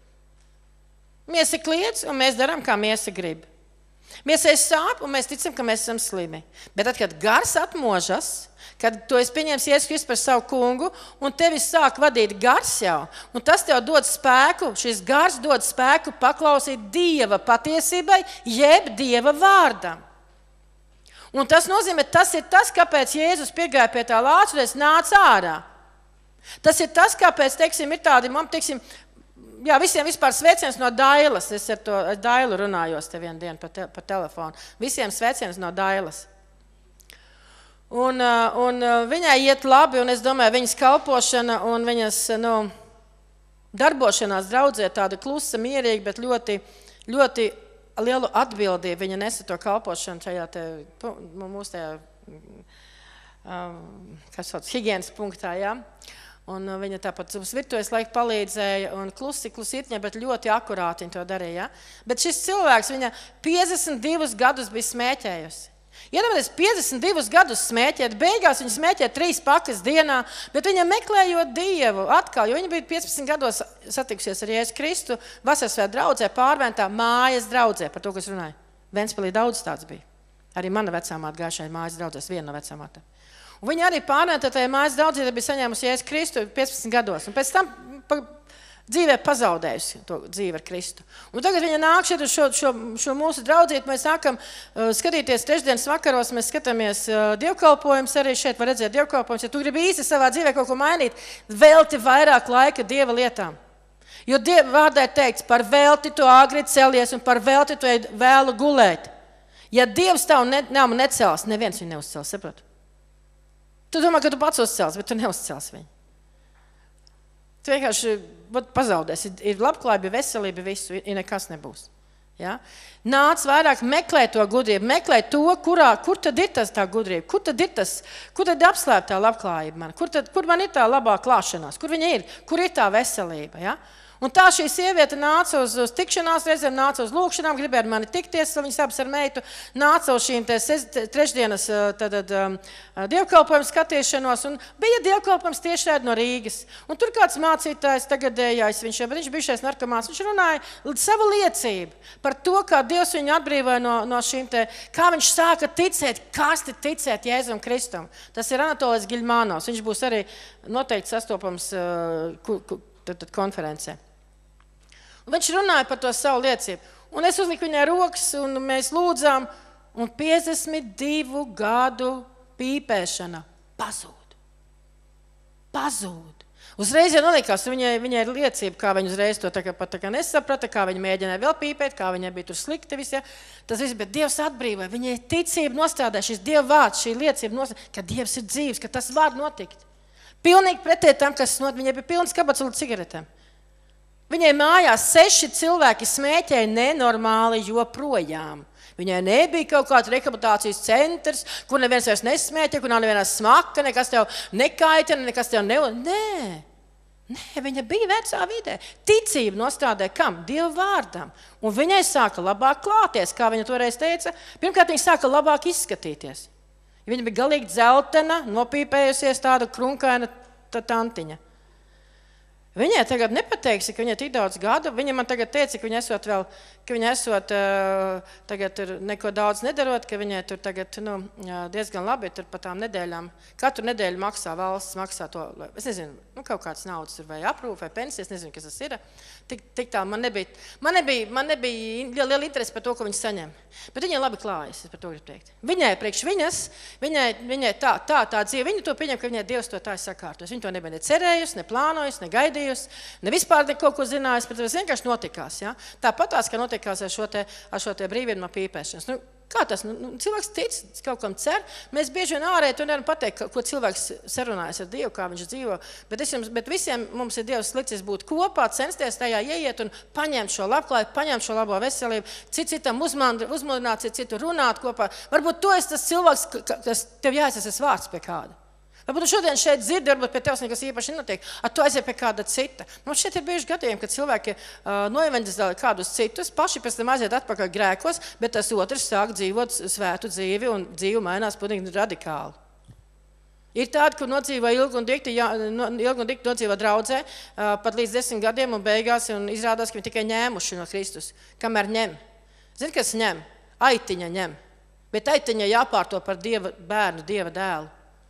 Miesa kliedz, un mēs darām, kā miesa grib. Miesai sāp, un mēs ticam, ka mēs esam slimi. Bet tad, kad gars atmožas, kad tu esi pieņēmis Jēzu Kristu par savu kungu, un tevi sāk vadīt gars jau, un tas tev dod spēku, šis gars dod spēku paklausīt Dieva patiesībai, jeb Dieva vārdam. Un tas nozīmē, tas ir tas, kāpēc Jēzus piegāja pie tā Lācera, es nācu ārā. Tas ir tas, kāpēc, teiksim, ir tādi, man, teiksim, jā, visiem vispār sveiciens no Dailas. Es ar to ar Dailu runājos te vienu dienu pa, te, pa telefonu. Visiem sveiciens no Dailas. Un, un viņai iet labi, un es domāju, viņas kalpošana un viņas, nu, darbošanās draudzē tāda klusa, mierīga, bet ļoti, ļoti lielu atbildību. Viņa nesa to kalpošanu šajā te, mūsu tajā, kas sauc, higienas punktā, jā. Un viņa tāpat uz virtuves laiku palīdzēja un klusi, klusītņa, bet ļoti akurāti viņa to darīja. Ja? Bet šis cilvēks, viņa piecdesmit divus gadus bija smēķējusi. Iedomājieties, piecdesmit divus gadus smēķēt, beigās viņa smēķē trīs pakas dienā, bet viņa meklējot Dievu atkal, jo viņa bija piecpadsmit gados satikusies ar Jēzu Kristu, vasarsvētku draudzē, pārventā mājas draudzē, par to, kas runāja. Ventspilī daudz tāds bija. Arī mana vecāmāte gājušajā mājas draudzēs, viena no vecāmātēm. Viņa arī pārnētātajā mājas draudzītē bija saņēmusi Jēzus Kristu piecpadsmit gados. Un pēc tam pa, dzīvē pazaudējusi to dzīvi ar Kristu. Un tagad viņa nāk šeit uz šo, šo, šo mūsu draudzīti. Mēs sākam uh, skatīties trešdienas vakaros, mēs skatāmies uh, dievkalpojumus arī šeit, var redzēt dievkalpojumus. Ja tu gribi īsti savā dzīvē kaut ko mainīt, velti vairāk laika Dieva lietām. Jo Dieva vārdā ir teikts, par velti tu agri celies un par velti tu vēlu gulēt. Ja Dievs tavu ne, nav necels, neviens viņu neuzcels, saprot? Tu domā, ka tu pats uzcels, bet tu neuzcels viņu. Tu vienkārši pazaudēs. Ir labklājība, veselība, visu, ja nekas nebūs. Ja? Nāc vairāk meklē to gudrību, meklē to, kurā, kur tad ir tas tā gudrība, kur tad ir tas, kur tad apslēptā labklājība man, kur, tad, kur man ir tā labā klāšanās, kur viņa ir, kur ir tā veselība. Ja? Un tā šī sieviete nāca uz, uz tikšanās reizēm, nāca uz lūkšanām, gribēja ar mani tikties, viņas abas ar meitu, nāca uz šīm te trešdienas tad, um, dievkalpojumu skatīšanos, un bija dievkalpojums tieši tādi no Rīgas. Un tur kāds mācītājs, tagadējais, viņš, viņš bijušais narkomāns, viņš runāja savu liecību par to, kā Dievs viņu atbrīvoja no, no šīm te, kā viņš sāka ticēt, kasti ticēt Jēzum Kristum. Tas ir Anatolijs Giļmānovs, viņš būs arī noteikti sastopams uh, ku, ku, tad, tad konferencē. Un viņš runāja par to savu liecību. Un es uzliku viņai rokas, un mēs lūdzām, un piecdesmit divu gadu pīpēšana pazūd. Pazūd. Uzreiz jau nolikās, viņai, viņai ir liecība, kā viņa uzreiz to tā kā, pat tā kā nesaprata, kā viņa mēģināja vēl pīpēt, kā viņai bija tur slikti visi. Ja? Tas viss, bet Dievs atbrīvoja. Viņai ticība nostādāja, šis Dieva vārds, šī liecība nostādāja, ka Dievs ir dzīvs, ka tas var notikt. Pilnīgi pretēji tam, kas not, viņai bija pilns kabats ar cigaretēm. Viņai mājās seši cilvēki smēķēja nenormāli joprojām. Viņai nebija kaut kāds rehabilitācijas centrs, kur neviens vairs nesmēķē, kur nav nevienā smaka, nekas tev nekaitina, nekas tev ne... Nē, nē, viņa bija vecā vidē. Ticība nostādēja kam? Dieva vārdam. Un viņai sāka labāk klāties, kā viņa toreiz teica. Pirmkārt, viņa sāka labāk izskatīties. Viņa bija galīgi dzeltena, nopīpējusies tāda krunkaina tantiņa. Viņai tagad nepateiksi, ka viņai tik daudz gadu. Viņa man tagad teica, ka viņa esot vēl, ka viņa esot uh, tagad tur neko daudz nedarot, ka viņai tur tagad nu, diezgan labi tur pa tām nedēļām. Katru nedēļu maksā valsts, maksā to, es nezinu, nu, kaut kāds naudas vai aprūp vai pensijas, nezinu, kas tas ir. Tik, tik tā man nebija, man nebija, man nebija liela interese par to, ko viņa saņem. Bet viņai labi klājas, es par to gribu teikt. Viņai priekš viņas, viņai, viņai tā, tā, tā dzīve, viņa to pieņem, ka viņai Dievs to tā sakārtos. Viņa to nebija ne cerējusi, ne plānojusi, ne gaidījusi, ne vispār neko ko zinājusi, bet tas vienkārši notikās. Ja? Tāpatās, ka notikās ar šo te, ar šo te brīvību no pīpēšanas. Nu, kā tas? Nu, cilvēks tic, kaut kam cer. Mēs bieži vien ārēji to nevaram pateikt, ko cilvēks sarunājas ar Dievu, kā viņš dzīvo. Bet, jums, bet visiem mums ir Dievs licis būt kopā, censties tajā ieiet un paņemt šo labklājību, paņemt šo labo veselību, cit citam uzmodināt, cit citu runāt kopā. Varbūt tu esi tas cilvēks, kas tev jāizsas vārds pie kāda. Varbūt tu šodien šeit dzirdi, varbūt pie tevis nekas īpaši nenotiek, ar to aiziet pie kāda cita. Mums šeit ir bieži gadījumi, kad cilvēki uh, noevanģelizē kādus citus, paši pēc tam aiziet atpakaļ grēkos, bet tas otrs sāk dzīvot svētu dzīvi un dzīve mainās pilnīgi radikāli. Ir tādi, kur nodzīvo ilgi un dikti, jā, no, ilgi un dikti nodzīvo draudzē, uh, pat līdz desmit gadiem un beigās, un izrādās, ka viņi tikai ņēmuši no Kristus. Kamēr ņem. Zini, kas ņem? Aitiņa ņem. Bet aitiņa jāpārto par dieva bērnu, dieva dēlu.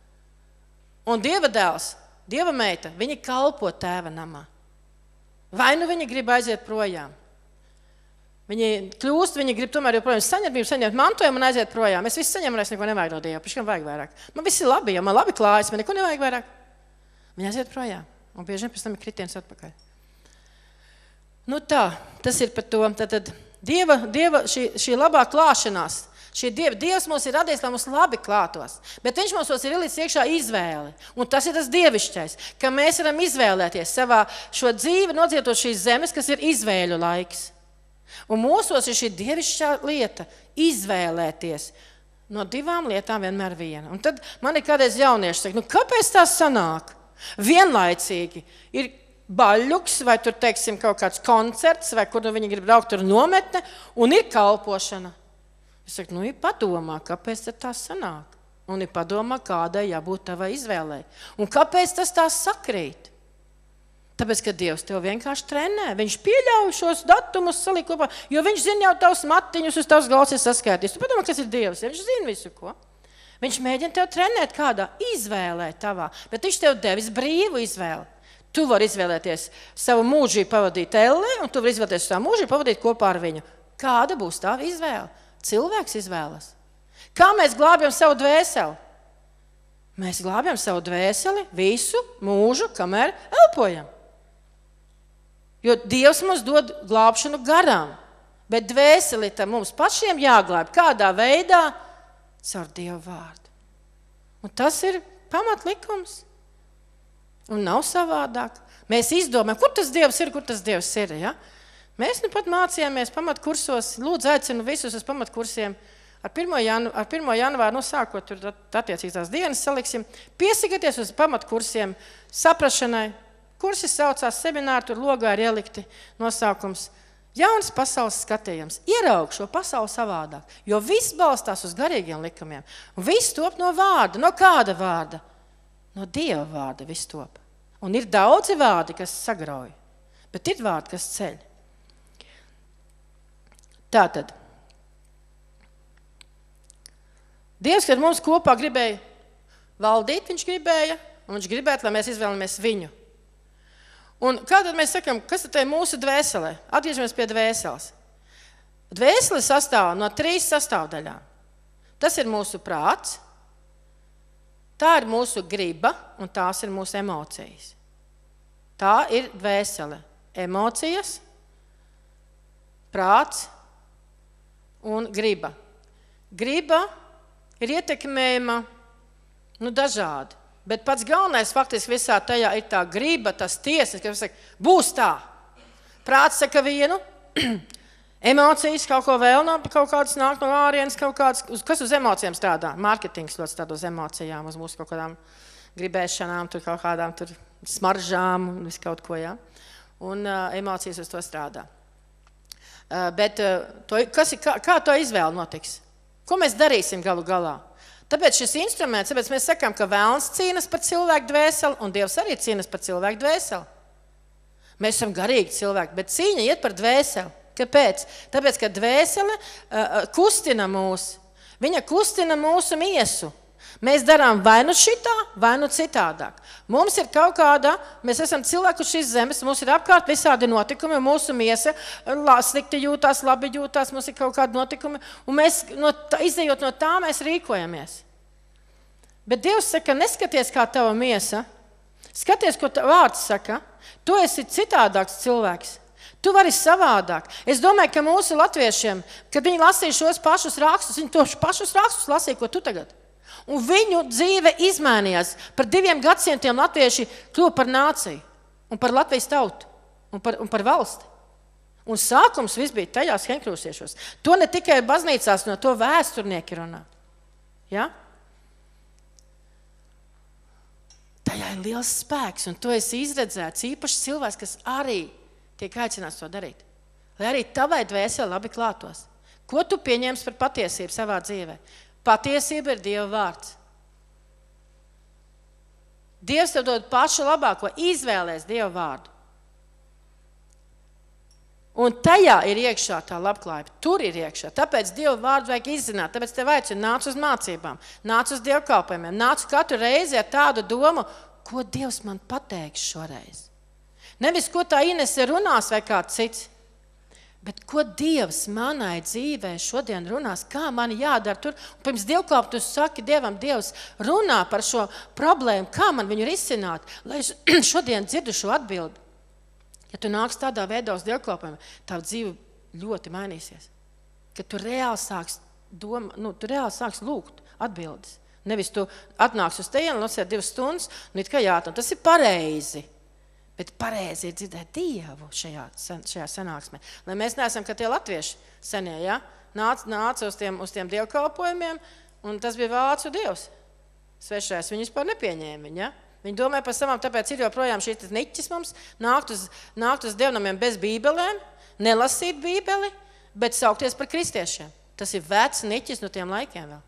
Un Dieva dēls, Dieva meita, viņi kalpo tēva namā. Vai nu viņi grib aiziet projām? Viņi kļūst, viņi grib tomēr joprojām saņemt, grib saņemt mantojumu un aiziet projām. Es visu saņemu, es neko nevajag no Dieva, piškam vajag vairāk. Man viss ir labi, ja man labi klājas, man neko nevajag vairāk. Viņi aiziet projām. Un bieži vien pēc tam ir kritiens atpakaļ. Nu tā, tas ir par to. Tātad Dieva, Dieva šī, šī labā klāšanās. Šī dieva, Dievs mums ir radījis, lai mums labi klātos, bet viņš mums ir ielicis iekšā izvēli. Un tas ir tas dievišķais, ka mēs varam izvēlēties savā šo dzīvi, nodzīvot šīs zemes, kas ir izvēļu laiks. Un mūsos ir šī dievišķā lieta izvēlēties no divām lietām vienmēr viena. Un tad man ir kādreiz jaunieši saka, nu kāpēc tā sanāk? Vienlaicīgi ir baļuks vai tur, teiksim, kaut kāds koncerts vai kur viņi grib braukt tur nometne un ir kalpošana. Es saku, nu, ir padomā, kāpēc tā sanāk? Un ir padomā, kādai jābūt tavai izvēlei. Un kāpēc tas tā sakrīt? Tāpēc, ka Dievs tev vienkārši trenē. Viņš pieļauj šos datumus salikt kopā, jo viņš zina jau tavus matiņus uz tavas galvas ir saskaitījis. Tu padomā, kas ir Dievs? Ja viņš zina visu, ko? Viņš mēģina tev trenēt kādā izvēlē tavā, bet viņš tev devis brīvu izvēli. Tu vari izvēlēties savu mūžību pavadīt ellē, un tu vari izvēlēties savu mūžību pavadīt kopā ar viņu. Kāda būs tā izvēle? Cilvēks izvēlas. Kā mēs glābjam savu dvēseli? Mēs glābjam savu dvēseli visu mūžu, kamēr elpojam. Jo Dievs mums dod glābšanu garām, bet dvēseli tam mums pašiem jāglāb. Kādā veidā? Caur Dieva vārdu. Un tas ir pamatlikums. Un nav savādāk. Mēs izdomājam, kur tas Dievs ir, kur tas Dievs ir. Ja? Mēs nu pat mācījāmies pamatkursos, lūdzu aicinu visus uz pamatkursiem. Ar pirmo janvāru, nu sākot tur attiecīgās dienas saliksim, piesakieties uz pamatkursiem saprašanai. Kursi saucās semināri, tur logā ir ielikti nosaukums. Jauns pasaules skatījums. Ieraug šo pasauli savādāk, jo viss balstās uz garīgiem likumiem. Un viss top no vārda. No kāda vārda? No Dieva vārda viss top. Un ir daudzi vārdi, kas sagrauj, bet ir vārdi, kas ceļ. Tātad. Dievs, kad mums kopā gribēja valdīt, viņš gribēja, un viņš gribētu, lai mēs izvēlamies viņu. Un kā tad mēs sakam, kas tad ir mūsu dvēselē? Atgriežamies pie dvēseles. Dvēsele sastāv no trīs sastāvdaļām. Tas ir mūsu prāts, tā ir mūsu griba un tās ir mūsu emocijas. Tā ir dvēsele. Emocijas, prāts un griba. Griba ir ietekmējama nu, dažādi. Bet pats galvenais faktiski visā tajā ir tā griba, tas tiesas, kas saka, būs tā. Prāts saka vienu, emocijas kaut ko vēl no, kaut kādas nāk no ārienes, kaut kādas, kas uz emocijām strādā? Mārketings ļoti strādā uz emocijām, uz mūsu kaut kādām gribēšanām, tur kaut kādām tur smaržām un visu kaut ko, jā. Un uh, emocijas uz to strādā. Uh, bet uh, to, kas, kā, kā to izvēle notiks? Ko mēs darīsim galu galā? Tāpēc šis instruments, tāpēc mēs sakām, ka vēlns cīnas par cilvēku dvēseli un Dievs arī cīnas par cilvēku dvēseli. Mēs esam garīgi cilvēki, bet cīņa iet par dvēseli. Kāpēc? Tāpēc, ka dvēsele uh, kustina mūs. Viņa kustina mūsu miesu. Mēs darām vai nu šitā, vai nu citādāk. Mums ir kaut kāda, mēs esam cilvēki uz šīs zemes, mums ir apkārt visādi notikumi, mūsu miesa slikti jūtās, labi jūtās, mums ir kaut kādi notikumi, un mēs, no tā, izejot no tā, mēs rīkojamies. Bet Dievs saka, neskaties kā tava miesa, skaties, ko vārds saka, tu esi citādāks cilvēks. Tu vari savādāk. Es domāju, ka mūsu latviešiem, kad viņi lasīja šos pašus rakstus, viņi tos pašus rakstus lasīja, ko tu tagad. Un viņu dzīve izmainījās. Par diviem gadsimtiem latvieši kļuva par nāciju un par Latvijas tautu un par, un par valsti. Un sākums viss bija tajās henkrūsiešos. To ne tikai baznīcās, no to vēsturnieki runā. Ja? Tajā ir liels spēks, un to esi izredzēts, īpaši cilvēks, kas arī tiek aicināts to darīt. Lai arī tavai dvēseli labi klātos. Ko tu pieņemsi par patiesību savā dzīvē? Patiesība ir Dieva vārds. Dievs tev dod pašu labāko, izvēlēs Dieva vārdu. Un tajā ir iekšā tā labklājība. Tur ir iekšā. Tāpēc Dieva vārdu vajag izzināt. Tāpēc tev aicinu, nāc uz mācībām, nāc uz dievkalpojumiem, nāc katru reizi ar tādu domu, ko Dievs man pateiks šoreiz. Nevis, ko tā Inese runās vai kāds cits. Bet ko Dievs manai dzīvē šodien runās, kā man jādara tur? Un pirms dievkalp tu saki Dievam, Dievs runā par šo problēmu, kā man viņu risināt, lai šodien dzirdu šo atbildi. Ja tu nāks tādā veidā uz dievkalpojumiem, tā dzīve ļoti mainīsies. Kad tu reāli sāks, doma, nu, tu reāli sāks lūgt atbildes. Nevis tu atnāks uz tejienu, lasēt divas stundas, un it kā jātam, tas ir pareizi. Bet pareizi ir dzirdēt Dievu šajā, šajā sanāksmē. Lai mēs neesam, kā tie latvieši senie, ja? Nāc, nāca uz tiem, uz tiem dievkalpojumiem, un tas bija vācu dievs. Svešais viņus par nepieņēma viņa. Ja? Viņi domāja par savām, tāpēc ir joprojām šīs niķis mums, nākt uz, nākt uz dievnamiem bez bībelēm, nelasīt bībeli, bet saukties par kristiešiem. Tas ir vecs niķis no tiem laikiem vēl.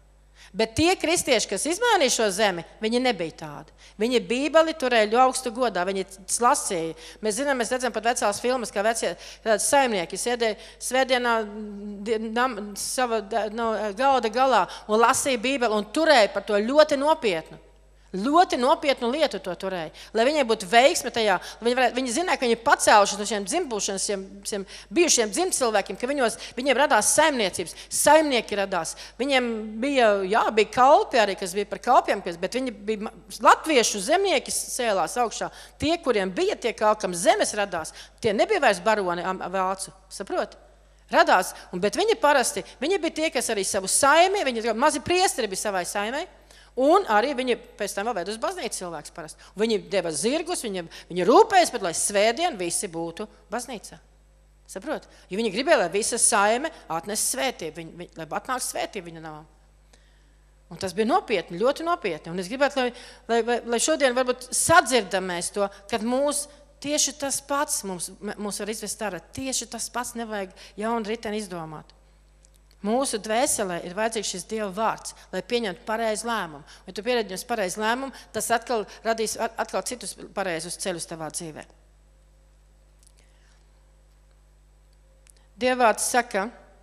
Bet tie kristieši, kas izmainīja šo zemi, viņi nebija tādi. Viņi Bībeli turēja augstu godā, viņi lasīja. Mēs zinām, mēs redzam pat vecās filmas, kā vecie saimnieki sēdēja svētdienā nam, sava no, galda galā un lasīja Bībeli un turēja par to ļoti nopietnu. Ļoti nopietnu lietu to turēja, lai viņai būtu veiksme tajā. Viņi, varētu, viņi zināja, ka viņi ir pacēlušies no šiem dzimbušanas, šiem, šiem bijušiem dzimtcilvēkiem, ka viņos, viņiem radās saimniecības, saimnieki radās. Viņiem bija, jā, bija kalpi arī, kas bija par kalpiem, kas, bet viņi bija latviešu zemnieki sēlās augšā. Tie, kuriem bija tie kalpi, kam zemes radās, tie nebija vairs baroni vācu, saproti? Radās, un, bet viņi parasti, viņi bija tie, kas arī savu saimi, viņi mazi priesteri bija savai saimai. Un arī viņi pēc tam vēl ved uz baznīcu cilvēks parasti. Viņi deva zirgus, viņi, viņi rūpējas, bet lai svētdien visi būtu baznīcā. Saprot? Jo viņi gribēja, lai visa saime atnes svētību, viņi, viņi, lai atnāk svētību viņa navām. Un tas bija nopietni, ļoti nopietni. Un es gribētu, lai, lai, lai, lai šodien varbūt sadzirdam mēs to, kad mūs tieši tas pats mums, mums var izvest ārā. Tieši tas pats nevajag jaunu riteni izdomāt. Mūsu dvēselē ir vajadzīgs šis Dieva vārds, lai pieņemtu pareizu lēmumu. Ja tu pieņemsi pareizu lēmumu, tas atkal radīs atkal citus pareizus ceļus tavā dzīvē. Dieva vārds saka,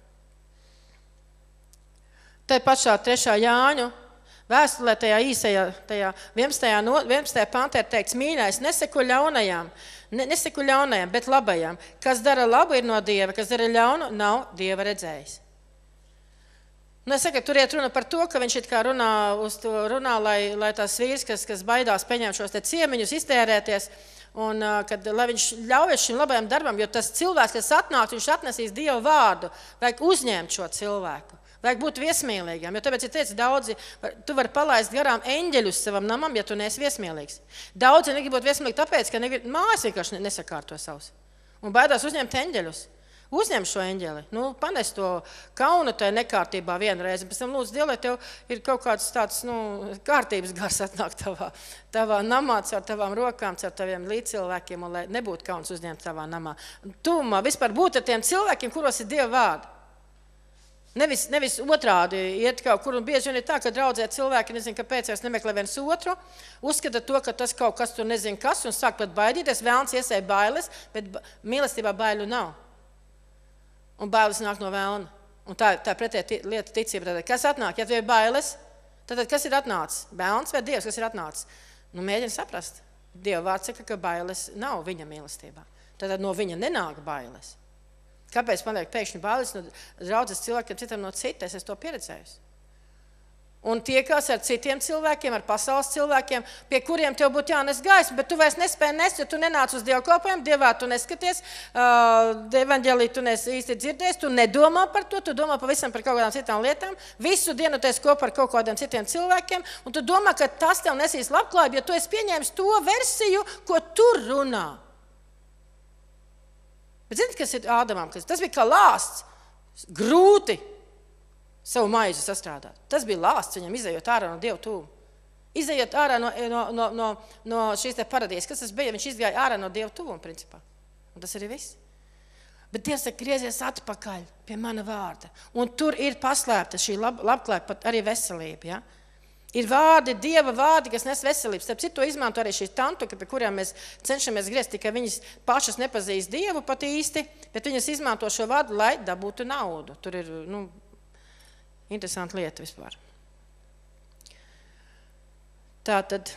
tai pašā trešā Jāņu vēstulē, tajā īsajā, tajā vienpadsmitajā pantā ir teikts, mīļais, neseko ļaunajām, ne, neseko ļaunajām, bet labajām. Kas dara labu, ir no Dieva, kas dara ļaunu, nav Dieva redzējis. Nu, es saku, tur iet runa par to, ka viņš it kā runā, uz to runā, lai, lai tās vīrs, kas, kas baidās pieņemt šos te ciemiņus, iztērēties, un kad, lai viņš ļaujas šim labajam darbam, jo tas cilvēks, kas atnāks, viņš atnesīs Dievu vārdu, vajag uzņemt šo cilvēku, vajag būt viesmīlīgam, jo tāpēc ir teicis daudzi, tu vari palaist garām eņģeļus savam namam, ja tu neesi viesmīlīgs. Daudzi negrib būt viesmīlīgi tāpēc, ka negrib, mājas vienkārši nesakārto savus un baidās uzņemt eņģeļus. Uzņem šo eņģeli, nu, panes to kaunu tajā nekārtībā vienreiz, un pēc tam lūdzu Dievu, lai tev ir kaut kāds tāds, nu, kārtības gars atnāk tavā, tavā namā, caur tavām rokām, caur taviem līdzcilvēkiem, un lai nebūtu kauns uzņemt tavā namā. Tuvumā vispār būt ar tiem cilvēkiem, kuros ir Dieva vārdi. Nevis, nevis otrādi iet kaut kur, un bieži vien ir tā, ka draudzē cilvēki, nezinu, kāpēc es nemeklē viens otru, uzskata to, ka tas kaut kas tur nezinu kas, un sāk pat baidīties, vēlns iesēja bailes, bet mīlestībā baiļu nav. Un bailes nāk no vēlna. Un tā, tā pretēja lieta ticība. Tātad, kas atnāk? Ja tev ir bailes, tad kas ir atnācis? Vēlns vai Dievs, kas ir atnācis? Nu, mēģini saprast. Dieva vārds saka, ka bailes nav viņa mīlestībā. Tātad no viņa nenāk bailes. Kāpēc man liek pēkšņi bailes no draudzes cilvēkiem, citam no citas? Es to pieredzēju. Un tiekās ar citiem cilvēkiem, ar pasaules cilvēkiem, pie kuriem tev būtu jānes gaisma, bet tu vairs nespēji nest, jo tu nenāc uz dievkalpojumu, Dievā tu neskaties, uh, evaņģēlī tu nesi īsti dzirdējis, tu nedomā par to, tu domā pavisam par kaut kādām citām lietām, visu dienu tu esi kopā ar kaut kādiem citiem cilvēkiem, un tu domā, ka tas tev nesīs labklājību, jo tu esi pieņēmis to versiju, ko tur runā. Bet zini, kas ir Ādamam? Tas bija kā lāsts, grūti savu maizi sastrādāt. Tas bija lāsts viņam, izejot ārā no Dieva tuvuma. Izejot ārā no, no, no, no, no šīs te paradīzes. Kas tas bija? Viņš izgāja ārā no Dieva tuvuma, principā. Un tas arī viss. Bet Dievs saka, griezies atpakaļ pie mana vārda. Un tur ir paslēpta šī lab, labklājība, pat arī veselība. Ja? Ir vārdi, Dieva vārdi, kas nes veselības. Starp citu, to izmanto arī šīs tantuki, pie kurām mēs cenšamies griezt, tikai viņas pašas nepazīst Dievu pat īsti, bet viņas izmanto šo vārdu, lai dabūtu naudu. Tur ir, nu, interesanta lieta vispār. Tātad,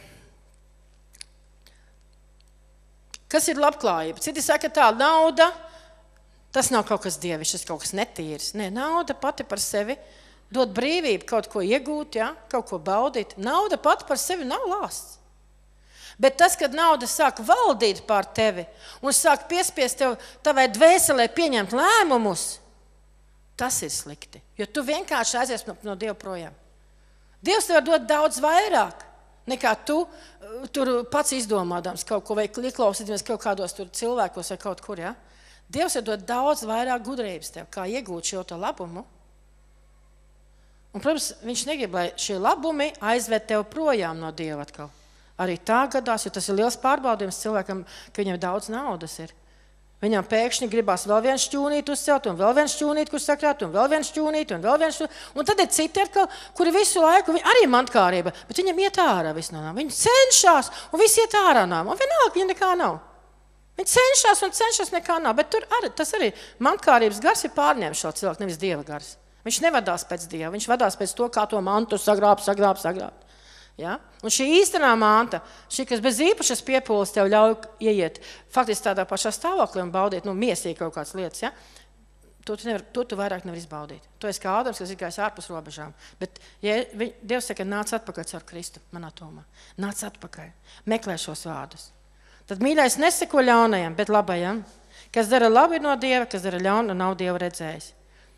kas ir labklājība? Citi saka tā, nauda, tas nav kaut kas dievišķs, tas kaut kas netīrs. Nē, nauda pati par sevi dod brīvību, kaut ko iegūt, ja? Kaut ko baudīt. Nauda pati par sevi nav lāsts. Bet tas, kad nauda sāk valdīt pār tevi un sāk piespiest tev tavai dvēselē pieņemt lēmumus, tas ir slikti, jo tu vienkārši aizies no, no Dieva projām. Dievs tev dod daudz vairāk, nekā tu tur pats izdomādams kaut ko, vai ieklausīties kaut kādos tur cilvēkos vai kaut kur, ja? Dievs tev dod daudz vairāk gudrības tev, kā iegūt šo to labumu. Un, protams, viņš negrib, lai šie labumi aizved tev projām no Dieva atkal. Arī tā gadās, jo tas ir liels pārbaudījums cilvēkam, ka viņam daudz naudas ir. Viņam pēkšņi gribās vēl viens šķūnīt uzcelt, un vēl viens šķūnīt, kur sakrāt, un vēl viens šķūnīt, un vēl viens šķūnīt. Un tad ir citi, kuri visu laiku, arī mantkārība, bet viņam iet ārā viss no nām. Viņi cenšas, un viss iet ārā no nām. Un vienalga, viņa nekā nav. Viņi cenšas un cenšas, nekā nav. Bet tur arī, tas arī mantkārības gars ir pārņēmis šo cilvēku, nevis dieva gars. Viņš nevadās pēc dieva, viņš vadās pēc to, kā to mantu sagrāb, sagrāb, sagrāb. Ja? Un šī īstenā manta, šī, kas bez īpašas piepūles tev ļauj ieiet faktiski tādā pašā stāvoklī un baudīt, nu, miesīgi kaut kādas lietas, ja? to, tu nevar, to tu vairāk nevar izbaudīt. Tu esi kā Ādams, kas ir gājis ārpus robežām. Bet ja vi, Dievs saka, nāc atpakaļ caur Kristu manā tomā. Nāc atpakaļ, meklē šos vārdus. Tad mīļais neseko ļaunajam, bet labajam. Kas dara labi no Dieva, kas dara ļaunu, nav Dieva redzējis.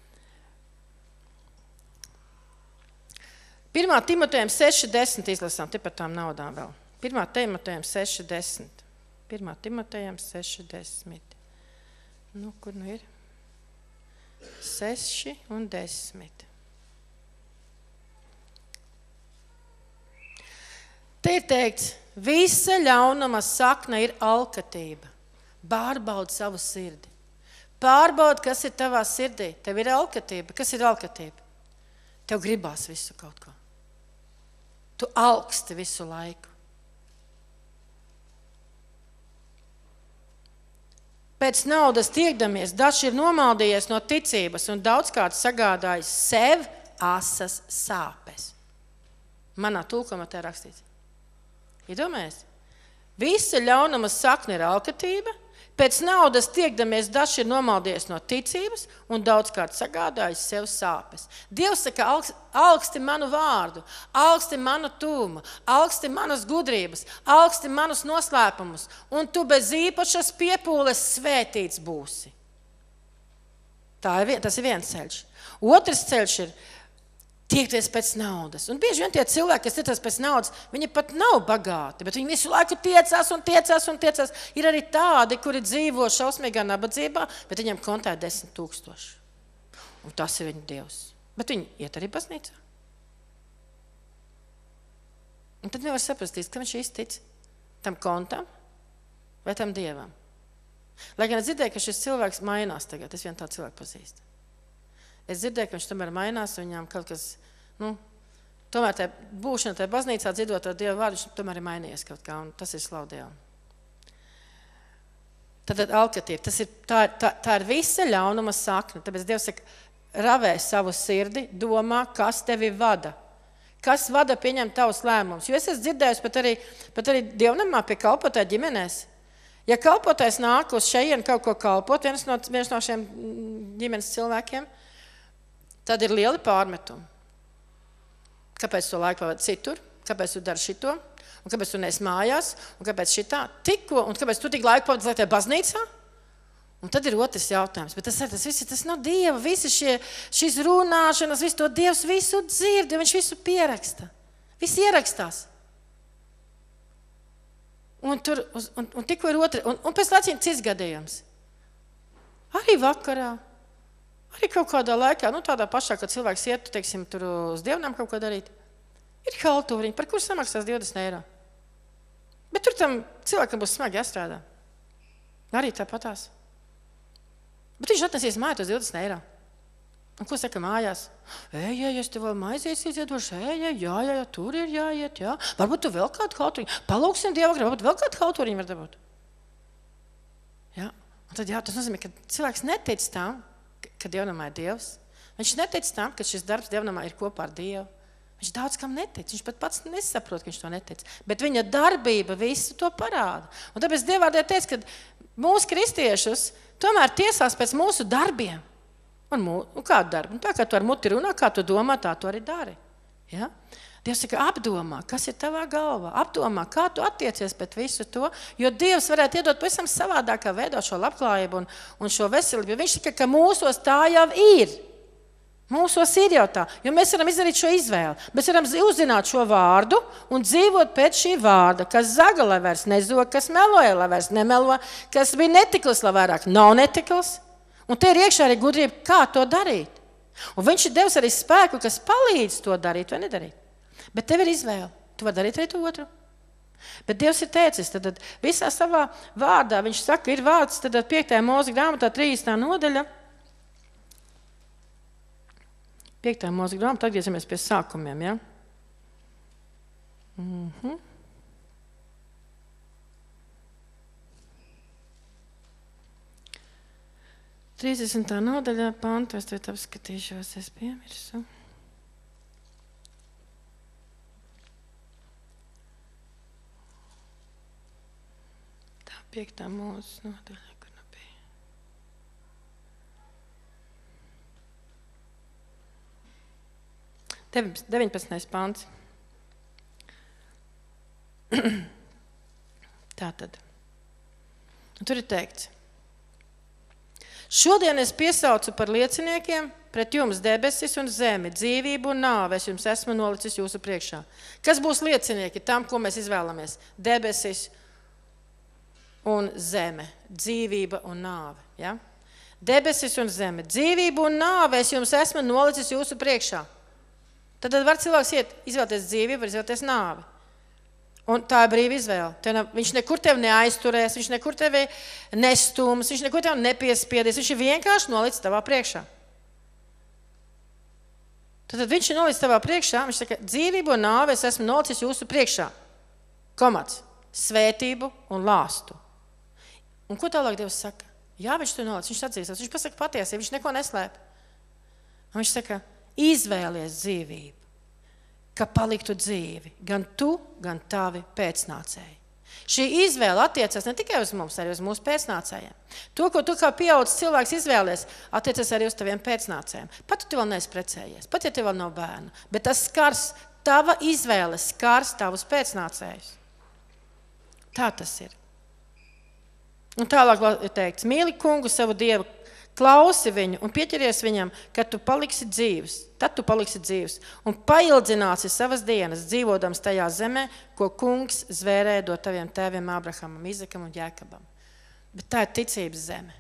Pirmā Timotejam seši desmit izlasām, te par tām naudām vēl. Pirmā Timotejam seši desmit. Pirmā Timotejam seši desmit. Nu, kur nu ir? seši un desmit. Te ir teikts, visa ļaunuma sakna ir alkatība. Pārbaudi savu sirdi. Pārbaudi, kas ir tavā sirdī. Tev ir alkatība. Kas ir alkatība? Tev gribās visu kaut ko. Tu augsti visu laiku. Pēc naudas tiekdamies, dažs ir nomaldījies no ticības un daudzkārt sagādājis sev asas sāpes. Manā tulkumā te rakstīts. Iedomājies? Visa ļaunuma sakna ir alkatība. Pēc naudas tiekdamies, dažs ir nomaldījies no ticības un daudzkārt sagādājis sev sāpes. Dievs saka, augsti manu vārdu, augsti manu tūmu, augsti manas gudrības, augsti manus noslēpumus, un tu bez īpašas piepūles svētīts būsi. Tā ir, tas ir viens ceļš. Otrs ceļš ir tiekties pēc naudas. Un bieži vien tie cilvēki, kas tiecās pēc naudas, viņi pat nav bagāti, bet viņi visu laiku tiecās un tiecās un tiecās. Ir arī tādi, kuri dzīvo šausmīgā nabadzībā, bet viņam kontā ir desmit tūkstoši. Un tas ir viņu Dievs. Bet viņi iet arī baznīcā. Un tad nevar saprast, ka viņš īsti tic tam kontam vai tam Dievam. Lai gan es dzirdēju, ka šis cilvēks mainās tagad, es vien tā cilvēku pazīstu. Es dzirdēju, ka viņš tomēr mainās, viņam kaut kas, nu, tomēr tā būšana tajā baznīcā dziedot ar Dievu vārdu, viņš tomēr ir mainījies kaut kā, un tas ir slavu Dievam. Tad alkatība, tas ir, tā, tā, tā ir visa ļaunuma sakna, tāpēc Dievs saka, ravē savu sirdi, domā, kas tevi vada, kas vada pieņemt tavus lēmumus. Jo es esmu dzirdējusi pat arī, pat arī dievnamā pie kalpotāja ģimenēs. Ja kalpotais nāk uz šeien kaut ko kalpot, viens no, viens no šiem ģimenes cilvēkiem, tad ir lieli pārmetumi. Kāpēc tu laiku pavadi citur? Kāpēc tu dari šito? Un kāpēc tu neesi mājās? Un kāpēc šitā? Tikko? Un kāpēc tu tik laiku pavadi tajā baznīcā? Un tad ir otrs jautājums. Bet tas, tas, viss, tas nav Dieva. Visi šie, šīs runāšanas, visu to Dievs visu dzird, viņš visu pieraksta. Viss ierakstās. Un, tur, un, un tikko ir otri. Un, un pēc laicina cits gadījums. Arī vakarā. Arī kaut kādā laikā, nu tādā pašā, kad cilvēks iet, teiksim, tur uz dievnām kaut ko darīt, ir haltūriņi, par kur samaksās divdesmit eiro. Bet tur tam cilvēkam būs smagi jāstrādā. Arī tāpatās. Bet viņš atnesīs mājā tos divdesmit eiro. Un ko saka mājās? Ej, ej, es tev vēl maizies iziedošu, ej, ej, jā, jā, jā, tur ir jāiet, jā. Varbūt tu vēl kādu haltūriņu, palūksim Dievu, varbūt vēl kādu haltūriņu var dabūt. Jā, un tad jā, tas nozīmē, ka cilvēks netic tam, ka dievnamā ir Dievs. Viņš netic tam, ka šis darbs dievnamā ir kopā ar Dievu. Viņš daudz kam netic. Viņš pat pats nesaprot, ka viņš to netic. Bet viņa darbība visu to parāda. Un tāpēc Dievvārdē teica, ka mūsu kristiešus tomēr tiesās pēc mūsu darbiem. Un, mū, un kādu darbu? Un tā kā tu ar muti runā, kā tu domā, tā tu arī dari. Ja? Dievs saka, apdomā, kas ir tavā galvā. Apdomā, kā tu attiecies pret visu to. Jo Dievs varētu iedot pavisam savādākā veidā šo labklājību un, un šo veselību. Viņš saka, ka mūsos tā jau ir. Mūsos ir jau tā. Jo mēs varam izdarīt šo izvēli. Mēs varam uzzināt šo vārdu un dzīvot pēc šī vārda. Kas zaga, lai vairs nezog, kas meloja, lai vairs nemelo, kas bija netikls, lai vairāk nav netikls. Un te ir iekšā arī gudrība, kā to darīt. Un viņš ir devis arī spēku, kas palīdz to darīt vai nedarīt. Bet tev ir izvēle. Tu vari darīt arī to otru. Bet Dievs ir teicis, tad, tad visā savā vārdā, viņš saka, ir vārds, tad piektajā mūzika grāmatā, trīsdesmitā nodaļa. Piektajā mūzika grāmatā, atgriezamies pie sākumiem, ja? Mhm. trīsdesmitā nodaļā, pantu, es tev apskatīšos, es piemirsu. Piektā mūzes nodaļa, kur nu bija. deviņpadsmitais pants. Tātad. Tur ir teikts. Šodien es piesaucu par lieciniekiem pret jums debesis un zemi, dzīvību un nāvi, es jums esmu nolicis jūsu priekšā. Kas būs liecinieki tam, ko mēs izvēlamies? Debesis un zeme, dzīvība un nāve. Ja? Debesis un zeme, dzīvība un nāve, es jums esmu nolicis jūsu priekšā. Tad, tad var cilvēks iet, izvēlēties dzīvību, var izvēlēties nāvi. Un tā ir brīva izvēle. Tev, viņš nekur tevi neaizturēs, viņš nekur tevi nestūms, viņš nekur tevi nepiespiedīs, viņš ir vienkārši nolicis tavā priekšā. Tad, tad viņš ir nolicis tavā priekšā, viņš saka, dzīvību un nāve, es esmu nolicis jūsu priekšā. Komats, svētību un lāstu. Un ko tālāk Dievs saka? Jā, viņš to nolicis, viņš atzīstās, viņš pasaka patiesību, viņš neko neslēp. Un viņš saka, izvēlies dzīvību, ka paliktu dzīvi, gan tu, gan tavi pēcnācēji. Šī izvēle attiecas ne tikai uz mums, arī uz mūsu pēcnācējiem. To, ko tu kā pieaudzis cilvēks izvēlies, attiecas arī uz taviem pēcnācējiem. Pat tu vēl neesi precējies, pat ja tev vēl nav bērnu, bet tas skars, tava izvēle skars tavus pēcnācējus. Tā tas ir. Un tālāk ir teikts, mīli kungu savu Dievu, klausi viņu un pieķeries viņam, kad tu paliksi dzīvs, tad tu paliksi dzīvs un paildzināsi savas dienas, dzīvodams tajā zemē, ko kungs zvērēja dot taviem tēviem Abrahamam, Izakam un Jēkabam. Bet tā ir ticības zeme.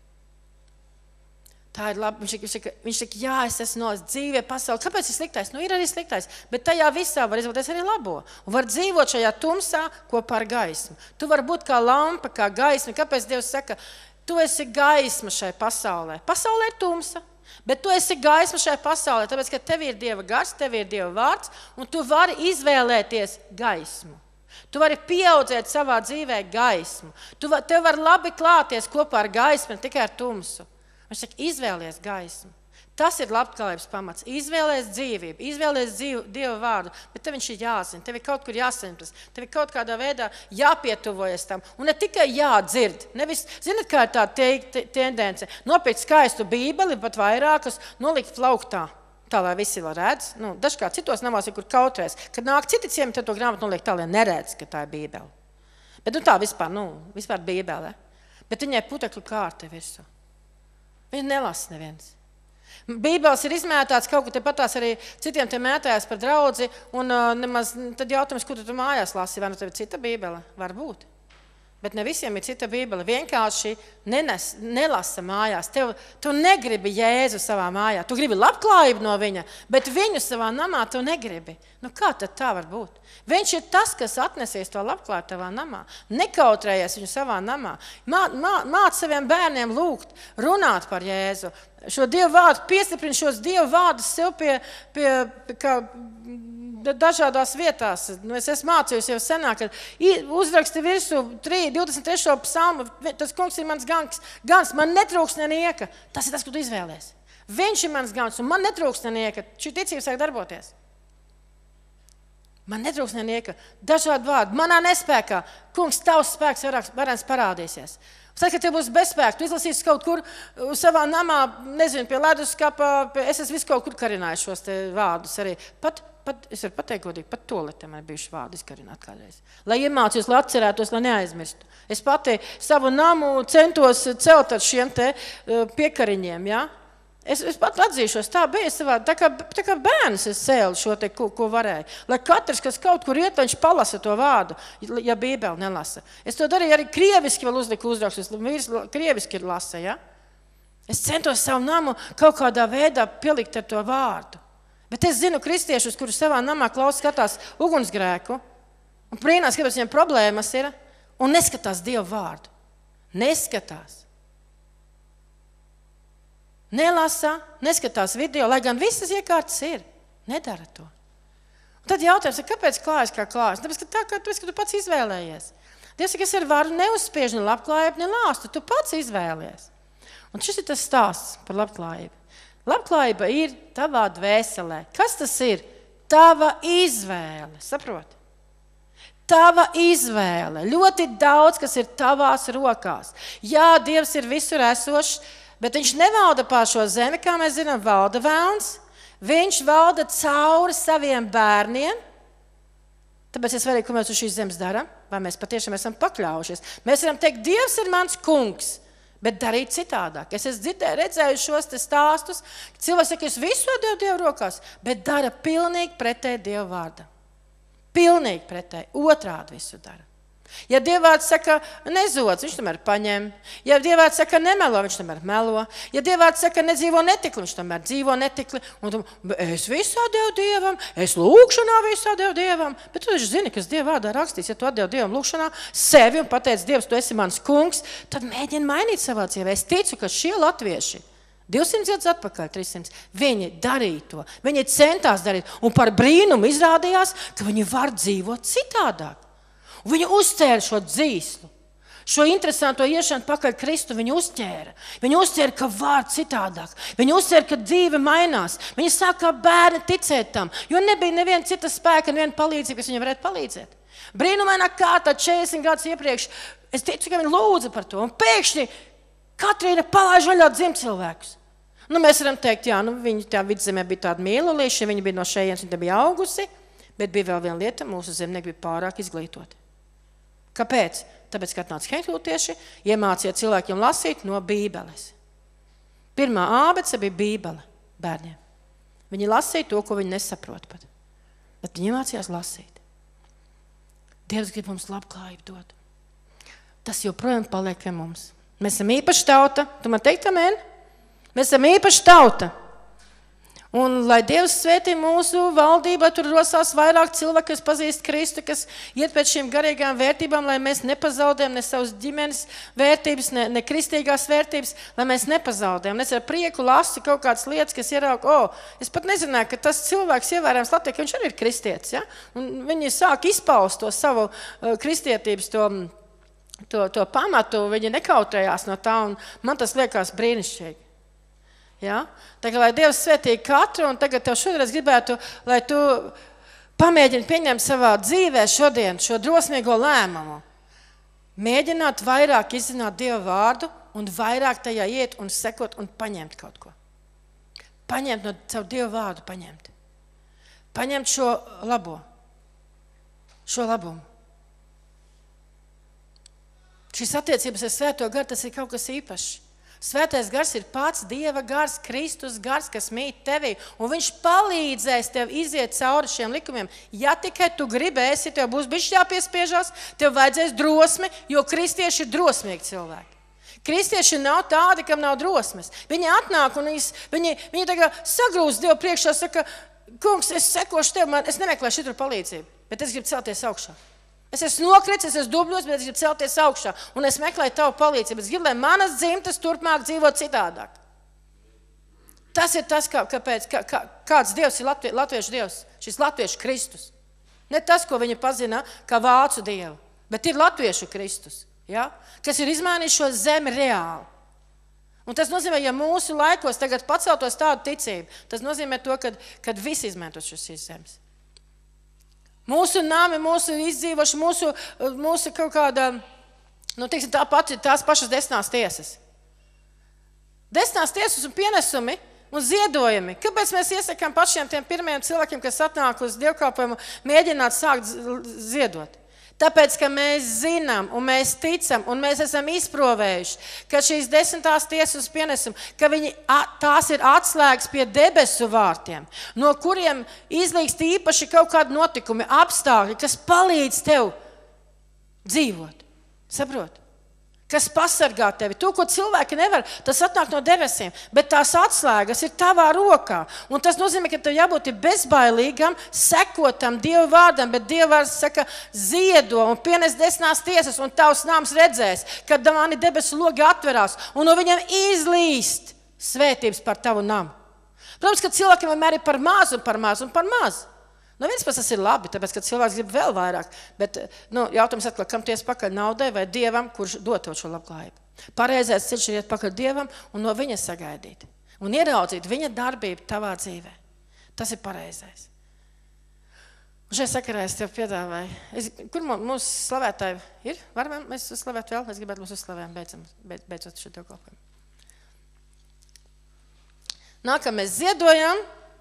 Tā ir labi. Viņš saka, viņš saka, jā, es esmu nolicis dzīvē pasauli. Kāpēc ir sliktais? Nu, ir arī sliktais, bet tajā visā var izvēlēties arī labo. Un var dzīvot šajā tumsā kopā ar gaismu. Tu vari būt kā lampa, kā gaisma. Kāpēc Dievs saka, tu esi gaisma šai pasaulē. Pasaulē ir tumsa, bet tu esi gaisma šai pasaulē, tāpēc, ka tev ir Dieva gars, tev ir Dieva vārds, un tu vari izvēlēties gaismu. Tu vari pieaudzēt savā dzīvē gaismu. Tu var, tev var labi klāties kopā ar gaismu, ne tikai ar tumsu. Viņš saka, izvēlies gaismu. Tas ir labklājības pamats. Izvēlies dzīvību, izvēlies dzīvu, Dieva vārdu, bet tev viņš ir jāzina, tev ir kaut kur jāsaņemas, tev ir kaut kādā veidā jāpietuvojas tam. Un ne tikai jādzird. Nevis, zinat, kā ir tā te, te, tendence, nopirkt skaistu bībeli, pat vairākas, nolikt plauktā. Tā, lai visi vēl redz. Nu, dažkārt citos namās ir, kur kautrēs. Kad nāk citi ciemi, tad to grāmatu noliek tā, lai neredz, ka tā ir bībele. Bet nu, tā vispār, nu, vispār bībele. Bet viņai putekļu kārta virsū. Viņa nelasa neviens. Bībeles ir izmētāts, kaut kur te patās arī citiem te mētājās par draudzi, un uh, nemaz, tad jautājums, ko tu, tu mājās lasi, vai nu tev ir cita bībele? Varbūt. Bet ne visiem ir cita bībele. Vienkārši nenes, nelasa mājās. Tev, tu negribi Jēzu savā mājā. Tu gribi labklājību no viņa, bet viņu savā namā tu negribi. Nu kā tad tā var būt? Viņš ir tas, kas atnesīs to labklājību tavā namā. Nekautrējies viņu savā namā. Māc mā, mā saviem bērniem lūgt, runāt par Jēzu. Šo Dievu vārdu, piestiprini šos Dievu vārdus sev pie, pie, pie kā, dažādās vietās. Nu, es esmu mācījusi jau senāk, kad uzraksti virsū divdesmit trešo psalmu, tas kungs ir mans gans, gans, man netrūks nenieka. Tas ir tas, ko tu izvēlies. Viņš ir mans gans, un man netrūks nenieka. Šī ticība sāk darboties. Man netrūks nenieka. Dažādi vārdi. Manā nespēkā. Kungs, tavs spēks varens parādīsies. Saka, ka tev būs bezspēks. Tu izlasīsi kaut kur savā namā, nezinu, pie leduskapa, pie, es esmu visu kaut kur karinājis šos te vārdus arī. Pat, pat, es varu pateikt godīgi, pat toletē man bijuši vārdi izkarināt kādreiz. Lai iemācījos, lai atcerētos, lai neaizmirstu. Es pati savu namu centos celt ar šiem te piekariņiem, ja? Es, es pat atzīšos, tā bija savā, tā kā, tā kā bērns es cēlu šo te, ko, ko varēju. Lai katrs, kas kaut kur iet, viņš palasa to vārdu, ja Bībeli nelasa. Es to darīju arī krieviski vēl uzliku uzrakstus, vīrs krieviski ir lasa, ja? Es centos savu namu kaut kādā veidā pielikt ar to vārdu. Bet es zinu kristiešus, kuri savā namā klaus skatās ugunsgrēku, Un brīnās, kāpēc viņiem problēmas ir, un neskatās Dievu vārdu. Neskatās. Nelasa, neskatās video, lai gan visas iekārtas ir. Nedara to. Un tad jautājums ir, kāpēc klājas kā klājas? Tāpēc, ka tā, ka tu, ka tu pats izvēlējies. Dievs saka, es ar varu neuzspiež ne labklājību, ne lāstu, tu pats izvēlies. Un šis ir tas stāsts par labklājību. Labklājība ir tavā dvēselē. Kas tas ir? Tava izvēle, saproti? Tava izvēle. Ļoti daudz, kas ir tavās rokās. Jā, Dievs ir visur esošs, bet viņš nevalda pār šo zemi, kā mēs zinām, valda velns. Viņš valda cauri saviem bērniem. Tāpēc es varu, ko mēs uz šīs zemes darām, vai mēs patiešām esam pakļaujušies. Mēs varam teikt, Dievs ir mans kungs, bet darīt citādāk. Es esmu dzirdēju, redzēju šos te stāstus, cilvēks saka, es visu devu Dievu rokās, bet dara pilnīgi pretēji Dievu vārdam. Pilnīgi pretēji, otrādi visu dara. Ja Dievvārds saka, nezods, viņš tomēr paņem. Ja Dievvārds saka, nemelo, viņš tomēr melo. Ja Dievvārds saka, nedzīvo netikli, viņš tomēr dzīvo netikli. Un tu, es visā devu Dievam, es lūkšanā visā devu Dievam. Bet tu taču zini, kas Dieva vārdā rakstīts, ja tu atdevi Dievam lūkšanā sevi un pateici, Dievs, tu esi mans kungs, tad mēģini mainīt savā dzīvē. Es ticu, ka šie latvieši, divsimt gadus atpakaļ, trīssimts, viņi darīja to. Viņi centās darīt. Un par brīnumu izrādījās, ka viņi var dzīvot citādāk. Viņi uzķēra šo dzīslu, šo interesanto iešanu pakaļ Kristu. Viņi uzķēra. Viņi uzķēra, ka var citādāk. Viņi uzķēra, ka dzīve mainās. Viņi sāk kā bērni ticēt tam, jo nebija neviena cita spēka, neviena palīdzība, kas viņam varētu palīdzēt. Brīnumainā kārtā četrdesmit gadus iepriekš, es ticu, ka viņi lūdza par to. Un pēkšņi Katrīna palaiž vaļā dzimt cilvēkus. Nu, mēs varam teikt, jā, nu, viņi tā vidzemē bija tāda mīlulīša, viņi bija no šejienes, viņi bija augusi, bet bija vēl viena lieta, mūsu zemnieki bija pārāk izglītoti. Kāpēc? Tāpēc, kad nāca henklūtieši, iemācīja cilvēkiem lasīt no Bībeles. Pirmā ābece bija Bībele bērniem. Viņi lasīja to, ko viņi nesaprot pat. Bet viņi iemācījās lasīt. Dievs grib mums labklājību dot. Tas joprojām paliek pie mums. Mēs esam īpaši tauta. Tu man teikt, amen? Mēs esam īpaši tauta. Un, lai Dievs svētī mūsu valdībā, tur rosās vairāk cilvēku, kas pazīst Kristu, kas iet pēc šīm garīgām vērtībām, lai mēs nepazaudējam ne savas ģimenes vērtības, ne, ne kristīgās vērtības, lai mēs nepazaudējam. Es ar prieku lasu kaut kādas lietas, kas ierauga, o, oh, es pat nezināju, ka tas cilvēks ievērojams Latvijā, ka viņš arī ir kristietis, ja? Un viņi sāk izpaust to savu uh, kristietības, to, to, to pamatu, viņi nekautējās no tā, un man tas liekas brīnišķīgi. Ja? Tagad, lai Dievs svētī katru, un tagad tev šodien es gribētu, lai tu pamēģini pieņemt savā dzīvē šodien šo drosmīgo lēmumu. Mēģināt vairāk izzināt Dieva vārdu un vairāk tajā iet un sekot un paņemt kaut ko. Paņemt no savu Dieva vārdu, paņemt. Paņemt šo labo, šo labumu. Šīs attiecības ar Svēto garu, tas ir kaut kas īpašs. Svētais gars ir pats Dieva gars, Kristus gars, kas mīt tevī, un viņš palīdzēs tev iziet cauri šiem likumiem. Ja tikai tu gribēsi, tev būs bišķi jāpiespiežās, tev vajadzēs drosmi, jo kristieši ir drosmīgi cilvēki. Kristieši nav tādi, kam nav drosmes. Viņi atnāk un viņi, viņi, viņi tagad sagrūst Dievu priekšā, saka, kungs, es sekošu tev, man, es nemeklēšu šitur palīdzību, bet es gribu celties augšā. Es esmu nokritis, es esmu dubļos, bet es gribu celties augšā. Un es meklēju tavu palīdzību. Es gribu, lai manas dzimtas turpmāk dzīvo citādāk. Tas ir tas, kā, kāpēc, kā, kā, kāds Dievs ir Latvie, latviešu Dievs. Šis latviešu Kristus. Ne tas, ko viņi pazina kā vācu Dievu, bet ir latviešu Kristus. Ja? Kas ir izmainījis šo zemi reāli. Un tas nozīmē, ja mūsu laikos tagad paceltos tādu ticību, tas nozīmē to, kad, kad visi izmantos šīs zemes. Mūsu nami, mūsu izdzīvoši, mūsu, mūsu kaut kāda, nu, teiksim, tā pati, tās pašas desmitās tiesas. Desmitās tiesas un pienesumi un ziedojumi. Kāpēc mēs iesakām pašiem tiem pirmajiem cilvēkiem, kas atnāk uz dievkalpojumu, mēģināt sākt ziedot? Tāpēc, ka mēs zinām un mēs ticam un mēs esam izprovējuši, ka šīs desmitās tiesas pienesumi, ka viņi, tās ir atslēgas pie debesu vārtiem, no kuriem izlīkst īpaši kaut kādi notikumi, apstākļi, kas palīdz tev dzīvot. Saprot? kas pasargā tevi. To, ko cilvēki nevar, tas atnāk no debesīm, bet tās atslēgas ir tavā rokā. Un tas nozīmē, ka tev jābūt bezbailīgam, sekotam Dieva vārdam, bet Dieva vārds saka, ziedo un pienes desmitās tiesas, un tavs nams redzēs, kad mani debesu logi atverās, un no viņiem izlīst svētības par tavu namu. Protams, ka cilvēkiem vienmēr ir par maz un par maz un par maz. No viens pēc tas ir labi, tāpēc, ka cilvēks grib vēl vairāk, bet nu, jautājums atkal, kam ties pakaļ naudai vai Dievam, kurš dod tev šo labklājību. Pareizais ceļš ir iet pakaļ Dievam un no viņa sagaidīt. Un ieraudzīt viņa darbību tavā dzīvē. Tas ir pareizais. Un šajā sakarā es tev piedāvāju. Es, kur mūsu slavētāji ir? Varam mēs slavēt vēl? Es gribētu mūsu slavējam beidzam, beidzot šo dievkalpojumu. Nākam mēs ziedojam.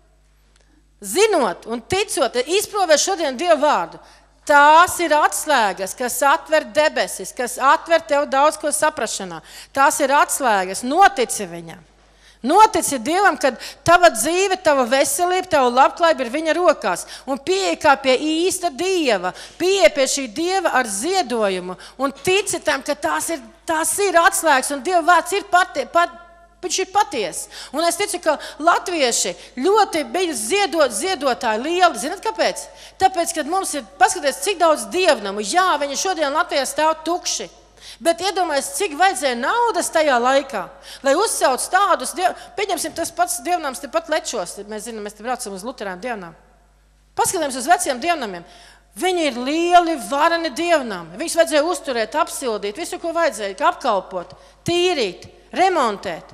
Zinot un ticot, izprovēt šodien Dievu vārdu, tās ir atslēgas, kas atver debesis, kas atver tev daudz ko saprašanā. Tās ir atslēgas, notici viņam. Notici Dievam, kad tava dzīve, tava veselība, tava labklājība ir viņa rokās. Un pieeja kā pie īsta Dieva, pieeja pie šī Dieva ar ziedojumu. Un tici tam, ka tās ir, tās ir atslēgas un Dieva vārds ir pati, pat, viņš ir paties. Un es ticu, ka latvieši ļoti bija ziedot, ziedotāji lieli. Zināt, kāpēc? Tāpēc, kad mums ir, paskaties, cik daudz dievnamu. Jā, viņi šodien Latvijā stāv tukši. Bet iedomājies, cik vajadzēja naudas tajā laikā, lai uzcelt tādus, diev... pieņemsim tas pats dievnams, te pat Lečos. Mēs zinām, mēs te braucam uz luterānu dievnām. Paskatījums uz veciem dievnamiem. Viņi ir lieli, vareni dievnami. Viņus vajadzēja uzturēt, apsildīt, visu, ko vajadzēja, apkalpot, tīrīt, remontēt.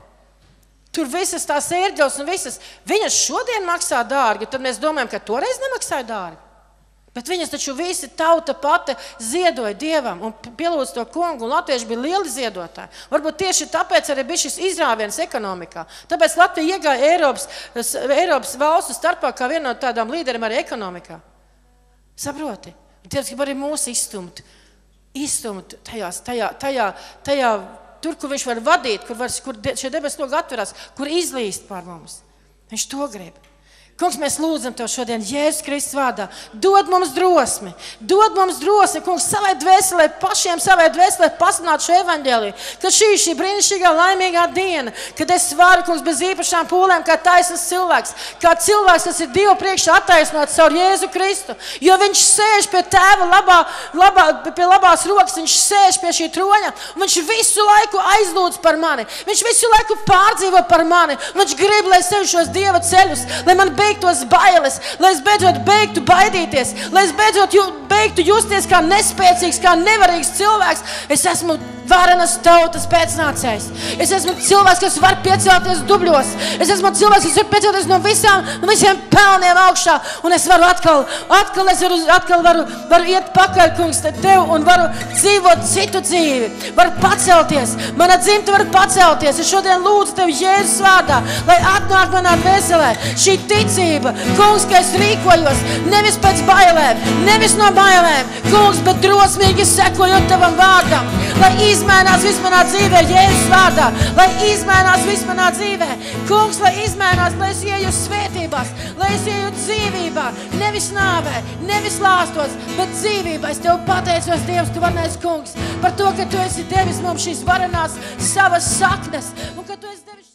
Tur visas tās ērģeles un visas, viņas šodien maksā dārgi, tad mēs domājam, ka toreiz nemaksāja dārgi. Bet viņas taču visi tauta pati ziedoja Dievam un pielūdz to kungu, un latvieši bija lieli ziedotāji. Varbūt tieši tāpēc arī bija šis izrāviens ekonomikā. Tāpēc Latvija iegāja Eiropas, Eiropas valstu starpā kā viena no tādām līderiem arī ekonomikā. Saproti? Dievs grib arī mūs izstumt, izstumt tajās, tajā, tajā, tajā, tur, kur viņš var vadīt, kur, var, kur šie debes logi atverās, kur izlīst pār mums. Viņš to grib. Kungs, mēs lūdzam Tev šodien Jēzus Kristus vārdā. Dod mums drosmi. Dod mums drosmi, kungs, savai dvēselē, pašiem savai dvēselē pasludināt šo evaņģēliju. Ka šī ir šī brīnišķīgā, laimīgā diena, kad es varu, kungs, bez īpašām pūlēm, kā taisnas cilvēks, kā cilvēks, kas ir Dievu priekšā attaisnots caur Jēzu Kristu. Jo viņš sēž pie Tēva labā, labā, pie labās rokas, viņš sēž pie šī troņa, un viņš visu laiku aizlūdz par mani. Viņš visu laiku pārdzīvo par mani. Viņš grib, lai sev šos Dieva ceļus, lai man beigtos bailes, lai es beidzot beigtu baidīties, lai es beidzot ju, beigtu justies kā nespēcīgs, kā nevarīgs cilvēks. Es esmu varenas tautas pēcnācējs. Es esmu cilvēks, kas var piecelties dubļos. Es esmu cilvēks, kas var piecelties no visām, no visiem pelniem augšā. Un es varu atkal, atkal, es varu, atkal varu, varu iet pakaļ, kungs, Tev un varu dzīvot citu dzīvi. Varu pacelties. Mana dzimta var pacelties. Es šodien lūdzu Tev Jēzus vārdā, lai atnāk manā dvēselē šī ticība. Kungs, ka es rīkojos nevis pēc bailēm, nevis no bailēm, kungs, bet drosmīgi sekojot Tavam vārdam. Lai izmainās viss manā dzīvē, Jēzus vārdā, lai izmainās viss manā dzīvē. Kungs, lai izmainās, lai es ieju svētībās, lai es ieju dzīvībā, nevis nāvē, nevis lāstos, bet dzīvībā. Es Tev pateicos, Dievs, Tu varnais kungs, par to, ka Tu esi devis mums šīs varenās savas saknes, un ka Tu esi devis